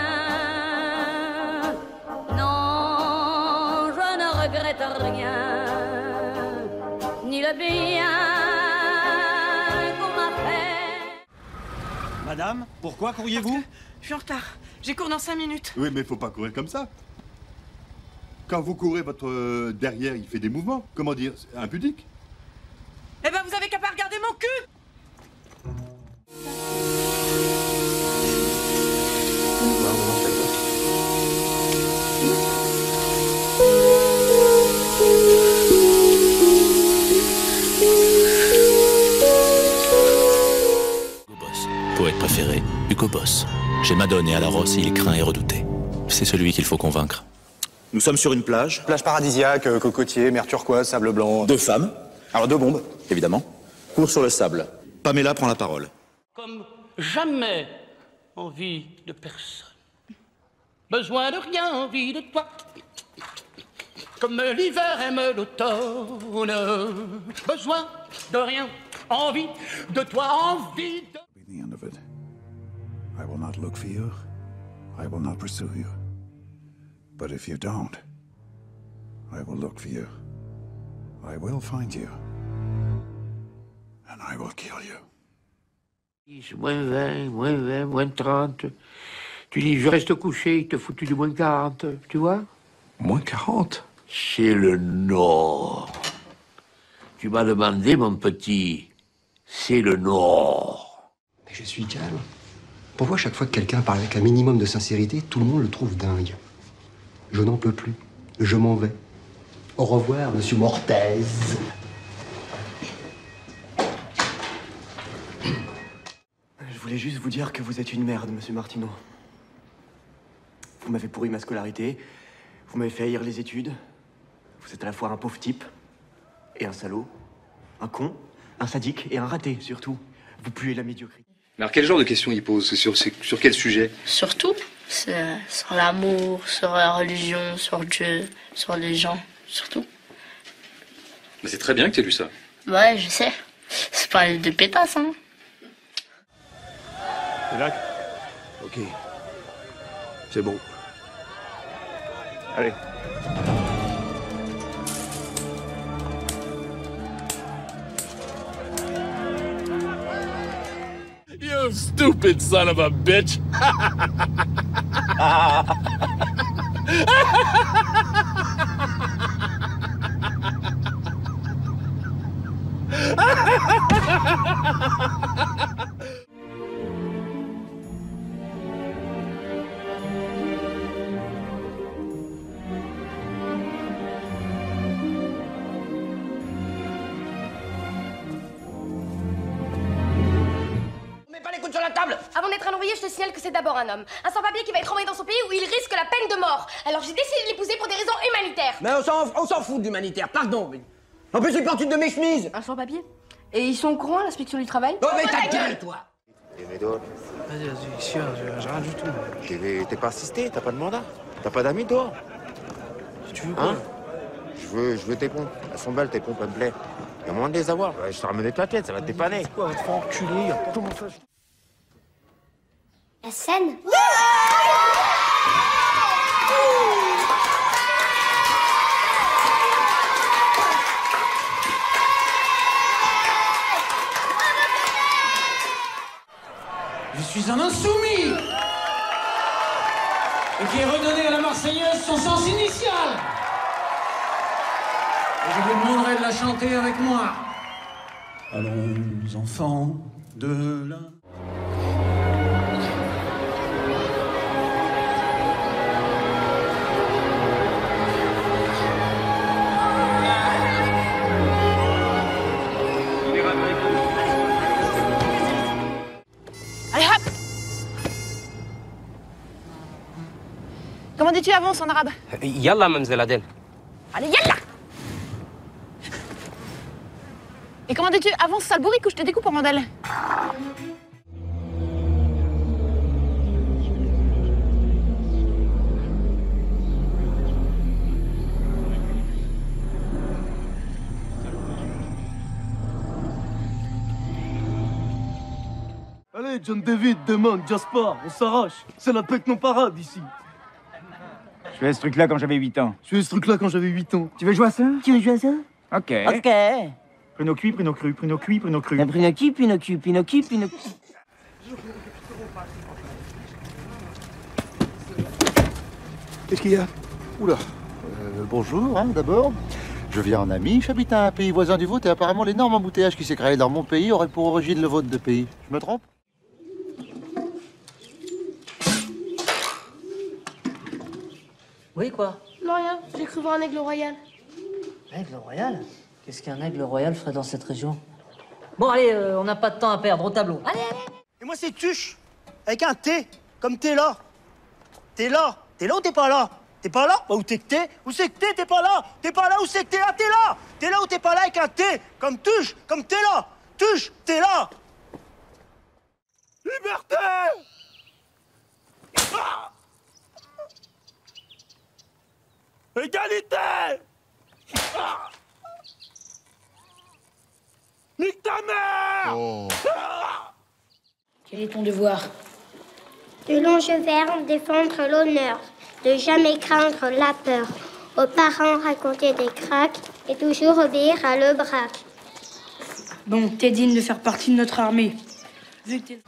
Non, je ne regrette rien. Ni le bien qu'on m'a fait. Madame, pourquoi courriez-vous? Je suis en retard. J'ai cours dans 5 minutes. Oui, mais faut pas courir comme ça. Quand vous courez, votre derrière, il fait des mouvements. Comment dire? Impudique. Eh ben, vous avez qu'à pas regarder mon cul. Poète préféré, Hugo Boss. Chez Madone et à la Rosse, il est craint et redouté. C'est celui qu'il faut convaincre. Nous sommes sur une plage. Plage paradisiaque, cocotier, mer turquoise, sable blanc. 2 femmes. Alors 2 bombes, évidemment. Cours sur le sable. Pamela prend la parole. Comme jamais envie de personne. Besoin de rien, envie de toi. Comme l'hiver aime l'automne. Besoin de rien, envie de toi, envie de... the end of it. I will not look for you. I will not pursue you. But if you don't, I will look for you. I will find you. And I will kill you. Moins 20, moins 20, moins 30. Tu dis, je reste couché, il te foutu du moins 40, tu vois? Moins 40? C'est le Nord. Tu m'as demandé, mon petit, c'est le Nord. Mais je suis calme. Pourquoi chaque fois que quelqu'un parle avec un minimum de sincérité, tout le monde le trouve dingue? Je n'en peux plus. Je m'en vais. Au revoir, monsieur Mortez. Je voulais juste vous dire que vous êtes une merde, monsieur Martineau. Vous m'avez pourri ma scolarité, vous m'avez fait haïr les études. Vous êtes à la fois un pauvre type et un salaud, un con, un sadique et un raté, surtout. Vous puez la médiocrité. Mais alors quel genre de questions il pose? Sur quel sujet? Surtout, c'est sur l'amour, sur la religion, sur Dieu, sur les gens, surtout. Mais c'est très bien que tu aies lu ça. Ouais, je sais. C'est pas de pétasse, hein. C'est là. Ok. C'est bon. Allez. You stupid son of a bitch! Sur la table. Avant d'être un ouvrier, je te signale que c'est d'abord un homme. Un sans-papier qui va être envoyé dans son pays où il risque la peine de mort. Alors j'ai décidé de l'épouser pour des raisons humanitaires. Mais on s'en fout de l'humanitaire, pardon. En plus, il porte une de mes chemises. Un sans-papier? Et ils sont au courant à l'inspection du travail? Oh, mais ta gueule, toi. Les médocs. Vas-y, j'ai rien du tout. T'es pas assisté, t'as pas de mandat. T'as pas d'amis, toi. Tu veux quoi? Hein? Je veux tes pompes. Elles sont belles, tes pompes, elles me plaisent. Y'a moyen de les avoir. Ouais, je t'ai ramené ta tête, ça va te dépanner. Quoi, va te faire enculer. Comment ça? La scène. Je suis un insoumis et qui ai redonné à la Marseillaise son sens initial. Et je vous demanderai de la chanter avec moi. Allons, enfants de la... Allez hop! Comment dis-tu avance en arabe? Yallah, mademoiselle Adèle. Allez, yallah! Et comment dis-tu avance sale bourrique ou je te découpe en mandale? Allez, John David, demande, Jasper, on s'arrache. C'est la pète non parade ici. Je faisais ce truc-là quand j'avais 8 ans. Je faisais ce truc-là quand j'avais 8 ans. Tu veux jouer à ça? Tu veux jouer à ça? Ok. Ok. Pruneau cuit, pruneau cru, pruneau cuit, pruneau cru. Pruneau cuit, pruneau cuit, pruneau cuit, pruneau cuit. Qu'est-ce qu'il y a? Oula. Bonjour, hein, d'abord. Je viens en ami, j'habite à un pays voisin du vôtre et apparemment l'énorme embouteillage qui s'est créé dans mon pays aurait pour origine le vôtre de pays. Je me trompe? Oui, quoi? Non, rien. J'ai cru voir un aigle royal. Aigle royal? Qu'est-ce qu'un aigle royal ferait dans cette région? Bon, allez, on n'a pas de temps à perdre, au tableau. Allez, allez! Et moi, c'est Tuche, avec un T, comme t'es là. T'es là. T'es là ou t'es pas là? T'es pas là? Bah, où t'es que t'es? Où c'est que t'es pas là? T'es pas là, où c'est que t'es? Ah, t'es là! T'es là ou t'es pas là avec un T, comme Tuche, comme t'es là. Tuche, t'es là. Liberté! Ah! Égalité! Ah! Nique ta mère! Oh. Ah! Quel est ton devoir? De Longeverre, défendre l'honneur, de jamais craindre la peur, aux parents raconter des craques et toujours obéir à le braque. Bon, t'es digne de faire partie de notre armée. Vu que t'es...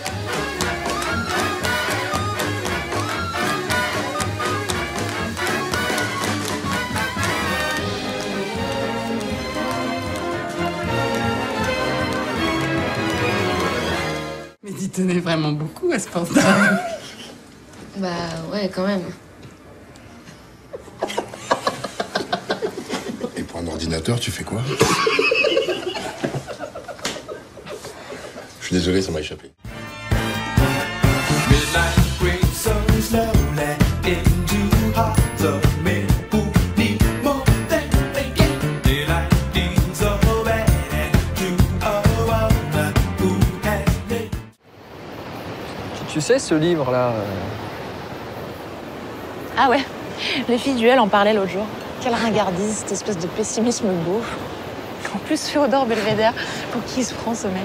Mais t'y tenais vraiment beaucoup à ce portable. Bah ouais, quand même. Et pour un ordinateur, tu fais quoi? Je suis désolé, ça m'a échappé. Tu sais, ce livre-là... Ah ouais, les filles du L en parlaient l'autre jour. Quelle ringardise, cette espèce de pessimisme beau. En plus, Féodor Belvédère, pour qui il se prend ce mec?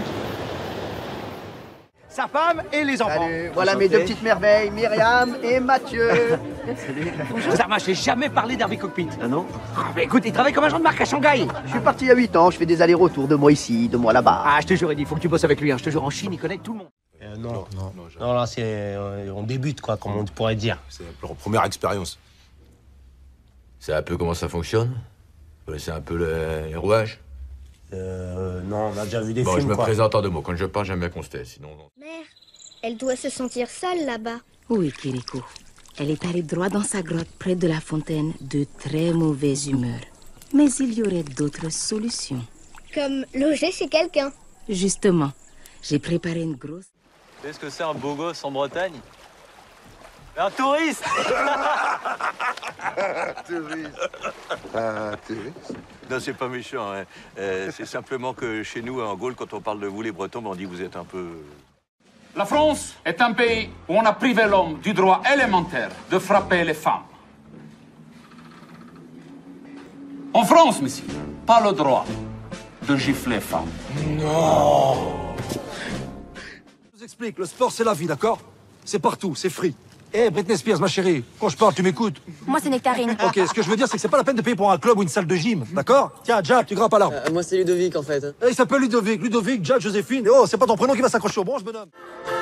Sa femme et les enfants. Salut, voilà mes deux petites merveilles, Myriam et Mathieu. Salut. Bonjour. Ça j'ai jamais parlé d'Herbie Cockpit. Ah non? Mais écoute, il travaille comme agent de marque à Shanghai. Je suis parti il y a 8 ans, je fais des allers-retours de moi ici, de moi là-bas. Ah, je te jure, Eddie, il faut que tu bosses avec lui. Hein. Je te jure, en Chine, il connaît tout le monde. Non, là, c'est... on débute, quoi, comme on pourrait dire. C'est leur première expérience. C'est un peu comment ça fonctionne? Vous connaissez un peu les rouages? Non, on a déjà vu des films, films, je me quoi. présente en 2 mots. Quand je parle, j'aime bien qu'on se tait, sinon... Mère, elle doit se sentir sale là-bas. Oui, Kiriko. Elle est allée droit dans sa grotte près de la fontaine de très mauvaise humeur. Mais il y aurait d'autres solutions. Comme loger chez quelqu'un. Justement, j'ai préparé une grosse... Tu sais ce que c'est un beau gosse en Bretagne? Un touriste. Touriste. Non, c'est pas méchant. Hein. C'est simplement que chez nous, en Gaule, quand on parle de vous, les Bretons, on dit que vous êtes un peu... La France est un pays où on a privé l'homme du droit élémentaire de frapper les femmes. En France, monsieur, pas le droit de gifler les femmes. Non. Je vous explique, le sport c'est la vie, d'accord? C'est partout, c'est free. Eh, Britney Spears, ma chérie, quand je parle, tu m'écoutes? Moi, c'est Nectarine. Ok, ce que je veux dire, c'est que c'est pas la peine de payer pour un club ou une salle de gym, d'accord? Tiens, Jack, tu grimpes à l'arbre. Moi, c'est Ludovic, en fait. Eh, il s'appelle Ludovic. Ludovic, Jack, Joséphine. Oh, c'est pas ton prénom qui va s'accrocher au branche, bonhomme.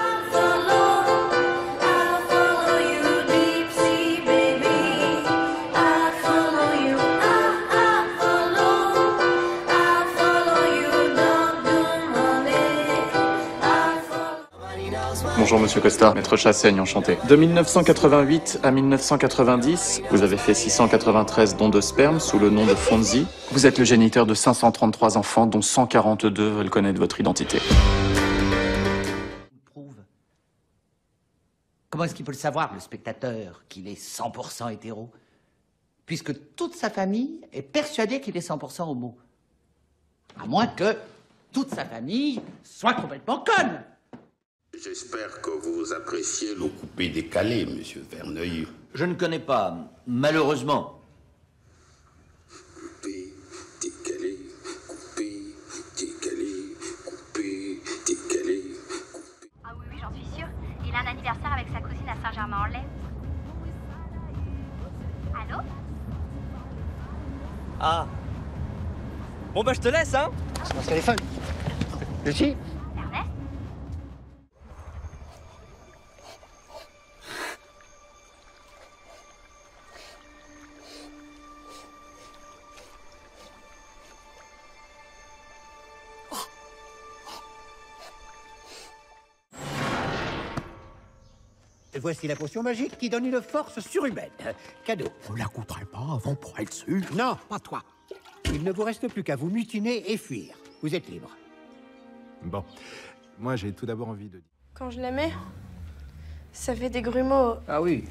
Bonjour Monsieur Costa, Maître Chassaigne, enchanté. De 1988 à 1990, vous avez fait 693 dons de sperme sous le nom de Fonzi. Vous êtes le géniteur de 533 enfants, dont 142 veulent connaître votre identité. Comment est-ce qu'il peut le savoir, le spectateur, qu'il est 100% hétéro? Puisque toute sa famille est persuadée qu'il est 100% homo. À moins que toute sa famille soit complètement conne. J'espère que vous appréciez le coupé décalé, monsieur Verneuil. Je ne connais pas, malheureusement. Coupé, décalé, coupé, décalé, coupé, décalé. Ah oui, oui, j'en suis sûre. Il a un anniversaire avec sa cousine à Saint-Germain-en-Laye. Allô? Ah. Bon, bah, je te laisse, hein? C'est mon téléphone. Lucie? Et voici la potion magique qui donne une force surhumaine. Cadeau. Vous la goûterez pas avant pour être sûr? Non, pas toi. Il ne vous reste plus qu'à vous mutiner et fuir. Vous êtes libre. Bon, moi j'ai tout d'abord envie de dire... Quand je l'aimais, ça fait des grumeaux. Ah oui.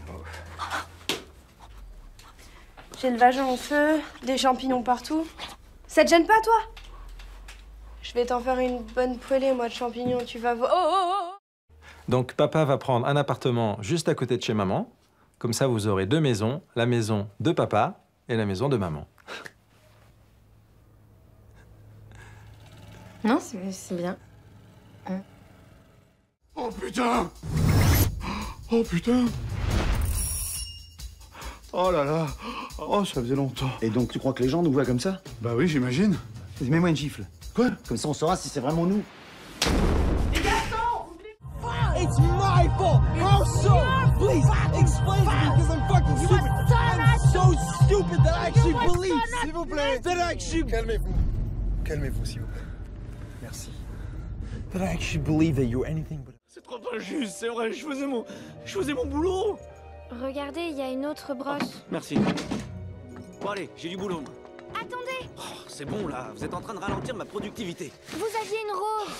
J'ai le vagin en feu, des champignons partout. Ça te gêne pas, toi? Je vais t'en faire une bonne poêlée, moi, de champignons, tu vas voir. Oh, oh, oh! Donc papa va prendre un appartement juste à côté de chez maman. Comme ça, vous aurez 2 maisons, la maison de papa et la maison de maman. Non, c'est bien. putain! Oh putain! Oh là là! Oh, ça faisait longtemps. Et donc, tu crois que les gens nous voient comme ça? Bah oui, j'imagine. Mets-moi une gifle. Quoi? Comme ça, on saura si c'est vraiment nous. It's my fault. How so? Please explain to me because I'm fucking stupid. I'm so stupid that I actually believe. S'il vous plaît. That I actually. Calmez-vous. Calmez-vous, s'il vous plaît. Merci. That I actually believe that you're anything but. C'est trop injuste, c'est vrai, je faisais mon boulot. Regardez, il y a une autre brosse. Merci. Bon allez, j'ai du boulot. Attendez, Oh, c'est bon là, vous êtes en train de ralentir ma productivité. vous aviez une rose.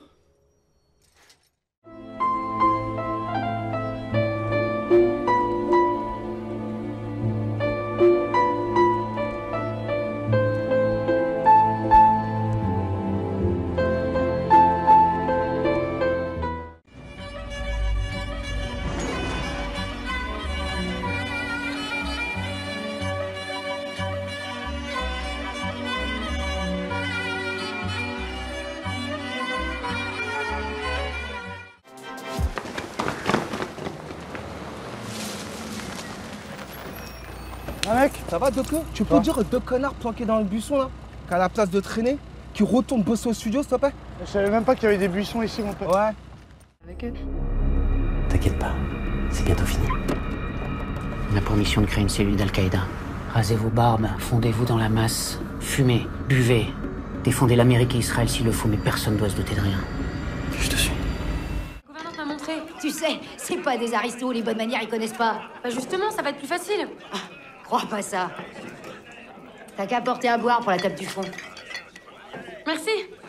Ah mec, ça va Doko? Tu peux dire aux deux connards planqués dans le buisson là, qu'à la place de traîner, qui retournent bosser au studio s'il te plaît? Je savais même pas qu'il y avait des buissons ici, mon pote. Ouais. Avec eux. T'inquiète pas, c'est bientôt fini. On a pour mission de créer une cellule d'Al-Qaïda. Rasez vos barbes, fondez-vous dans la masse, fumez, buvez, défendez l'Amérique et Israël s'il le faut, mais personne ne doit se douter de rien. Je te suis. La gouvernante m'a montré. Tu sais, c'est pas des aristos, les bonnes manières, ils connaissent pas. Bah justement, ça va être plus facile. Crois pas ça. T'as qu'à porter à boire pour la table du fond. Merci.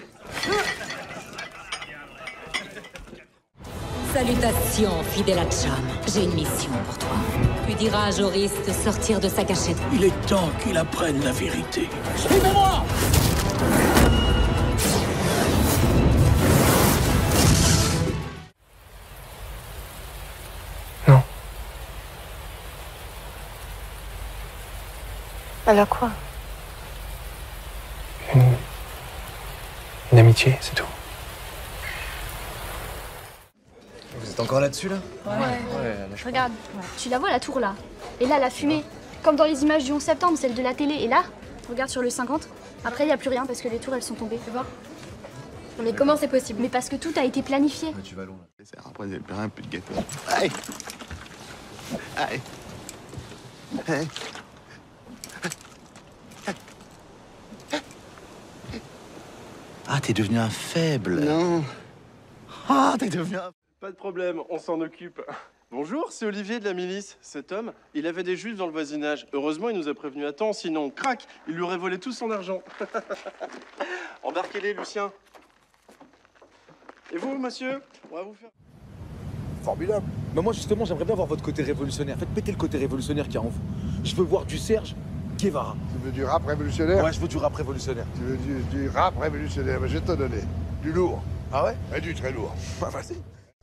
Salutations, fidèle à Cham. J'ai une mission pour toi. Tu diras à Joris de sortir de sa cachette. Il est temps qu'il apprenne la vérité. Suivez-moi! Alors quoi? Une amitié, c'est tout. Vous êtes encore là-dessus, là? Ouais. Regarde, tu la vois la tour là. Et là, la fumée. Comme dans les images du 11 septembre, celle de la télé. Et là, regarde sur le 50. Après, il n'y a plus rien parce que les tours, elles sont tombées. Tu vois? Mais comment c'est possible? Mais parce que tout a été planifié. Ouais, tu vas loin. Après, j'ai un peu de gâteau. Allez! Allez! Allez! Ah, t'es devenu un faible. Non. Ah, t'es devenu un... Pas de problème, on s'en occupe. Bonjour, c'est Olivier de la milice. Cet homme, il avait des juifs dans le voisinage. Heureusement, il nous a prévenus à temps, sinon, crac, il lui aurait volé tout son argent. Embarquez-les, Lucien. Et vous, monsieur? On va vous faire... Formidable. Mais moi, justement, j'aimerais bien voir votre côté révolutionnaire. Faites péter le côté révolutionnaire qu'il y a en vous. Je veux voir du Serge Guevara. Tu veux du rap révolutionnaire? Ouais, je veux du rap révolutionnaire. Tu veux du rap révolutionnaire? Mais je vais te donner. Du lourd. Ah ouais? Et du très lourd. Bah, vas-y.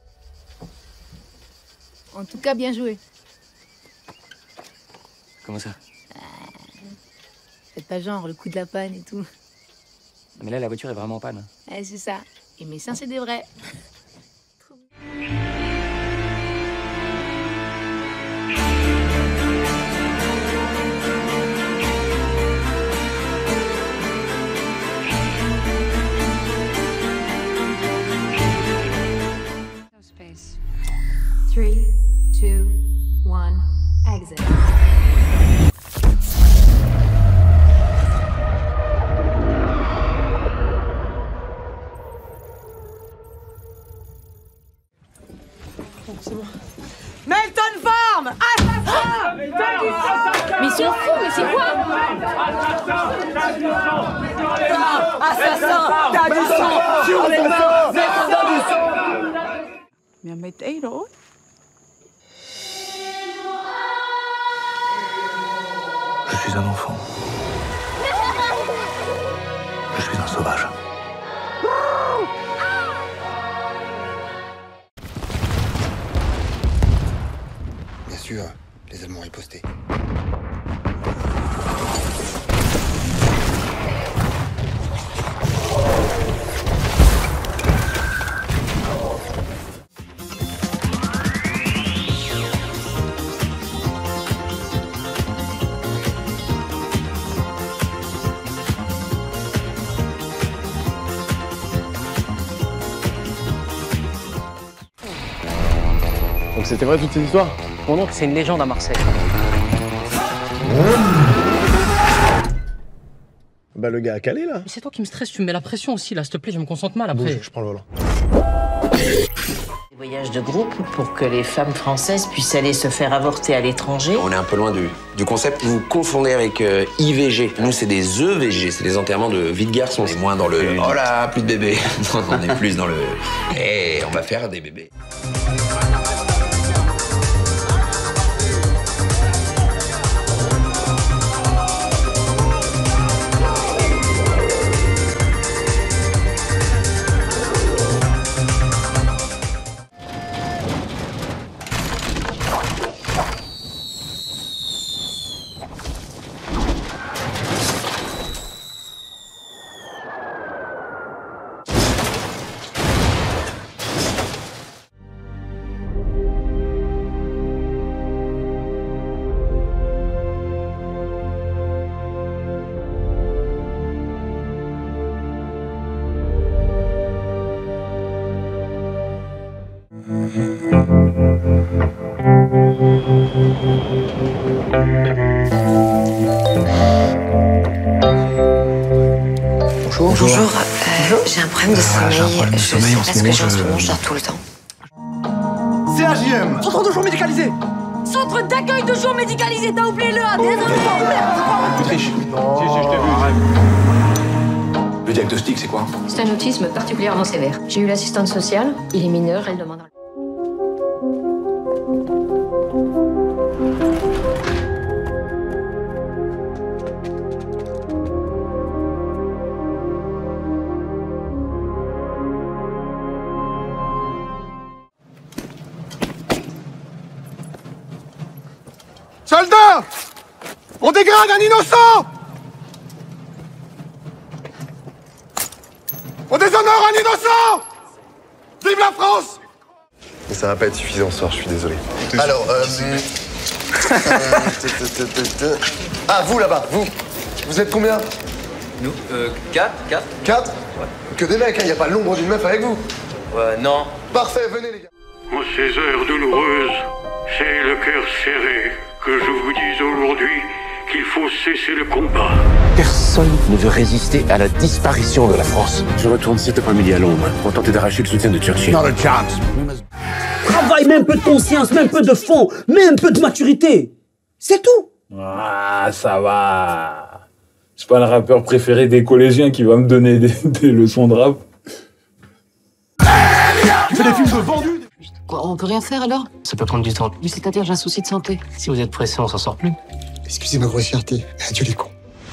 En tout cas, bien joué. Comment ça? Faites pas genre, le coup de la panne et tout. Mais là, la voiture est vraiment en panne. Ouais, c'est ça. Et mes seins, c'est des vrais. Space. 3, 2, 1, exit. C'est bon. Melton Farm! Assassin! Mais ils sont fous, mais c'est quoi? Assassin! T'as du sang sur les mains! T'as du sang! Men met eten hoor. Je suis un enfant. Je suis un sauvage. Bien sûr, les Allemands ripostaient. Donc c'était vrai toute cette histoire? Mon oncle, c'est une légende à Marseille. Bah le gars a calé là. Mais c'est toi qui me stresse, tu me mets la pression aussi là, s'il te plaît, je me concentre mal après. Bouge, je prends le volant. Voyage de groupe pour que les femmes françaises puissent aller se faire avorter à l'étranger. On est un peu loin du concept. Vous confondez avec IVG. Nous, c'est des EVG, c'est des enterrements de vie de garçon. On est moins dans le « oh là, plus de bébés ». Non, on est plus dans le « hé, on va faire des bébés ». Bonjour. J'ai un problème de sommeil. Je sais pas ce que j'ai en ce moment, je dors tout le temps. CAJM. Centre de jour médicalisé. Centre d'accueil de jour médicalisé, t'as oublié le A. Tu triches. Si, je t'ai vu. Le diagnostic, c'est quoi? C'est un autisme particulièrement sévère. J'ai eu l'assistante sociale, il est mineur, elle demande... Soldats! On dégrade un innocent! On déshonore un innocent! Vive la France! Mais ça va pas être suffisant ce soir, je suis désolé. Alors, ah, vous là-bas, vous êtes combien? Nous, 4. 4? Ouais. Que des mecs, hein, y a pas l'ombre d'une meuf avec vous? Non. Parfait, venez les gars. En ces heures douloureuses, c'est le cœur serré que je vous dis aujourd'hui qu'il faut cesser le combat. Personne ne veut résister à la disparition de la France. Je retourne cet après-midi à Londres pour tenter d'arracher le soutien de Churchill. Not a chance. Travaille, mets un peu de conscience, mets un peu de fond, mets un peu de maturité. C'est tout. Ah, ça va. C'est pas le rappeur préféré des collégiens qui va me donner des leçons de rap. Tu fais des films de vendus? Quoi, on peut rien faire alors? Ça peut prendre du temps. Mais c'est-à-dire, j'ai un souci de santé. Si vous êtes pressé, on s'en sort plus. Excusez ma grossièreté. Adieu les cons.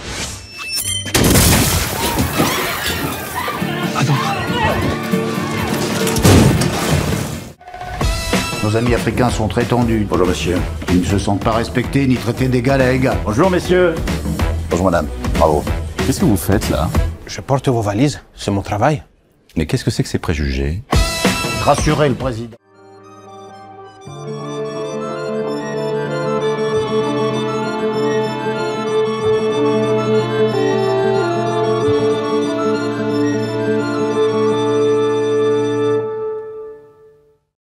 Nos amis africains sont très tendus. Bonjour monsieur. Ils ne se sentent pas respectés ni traités d'égal à égal. Bonjour messieurs. Bonjour madame. Bravo. Qu'est-ce que vous faites là? Je porte vos valises. C'est mon travail. Mais qu'est-ce que c'est que ces préjugés? Rassurez le président.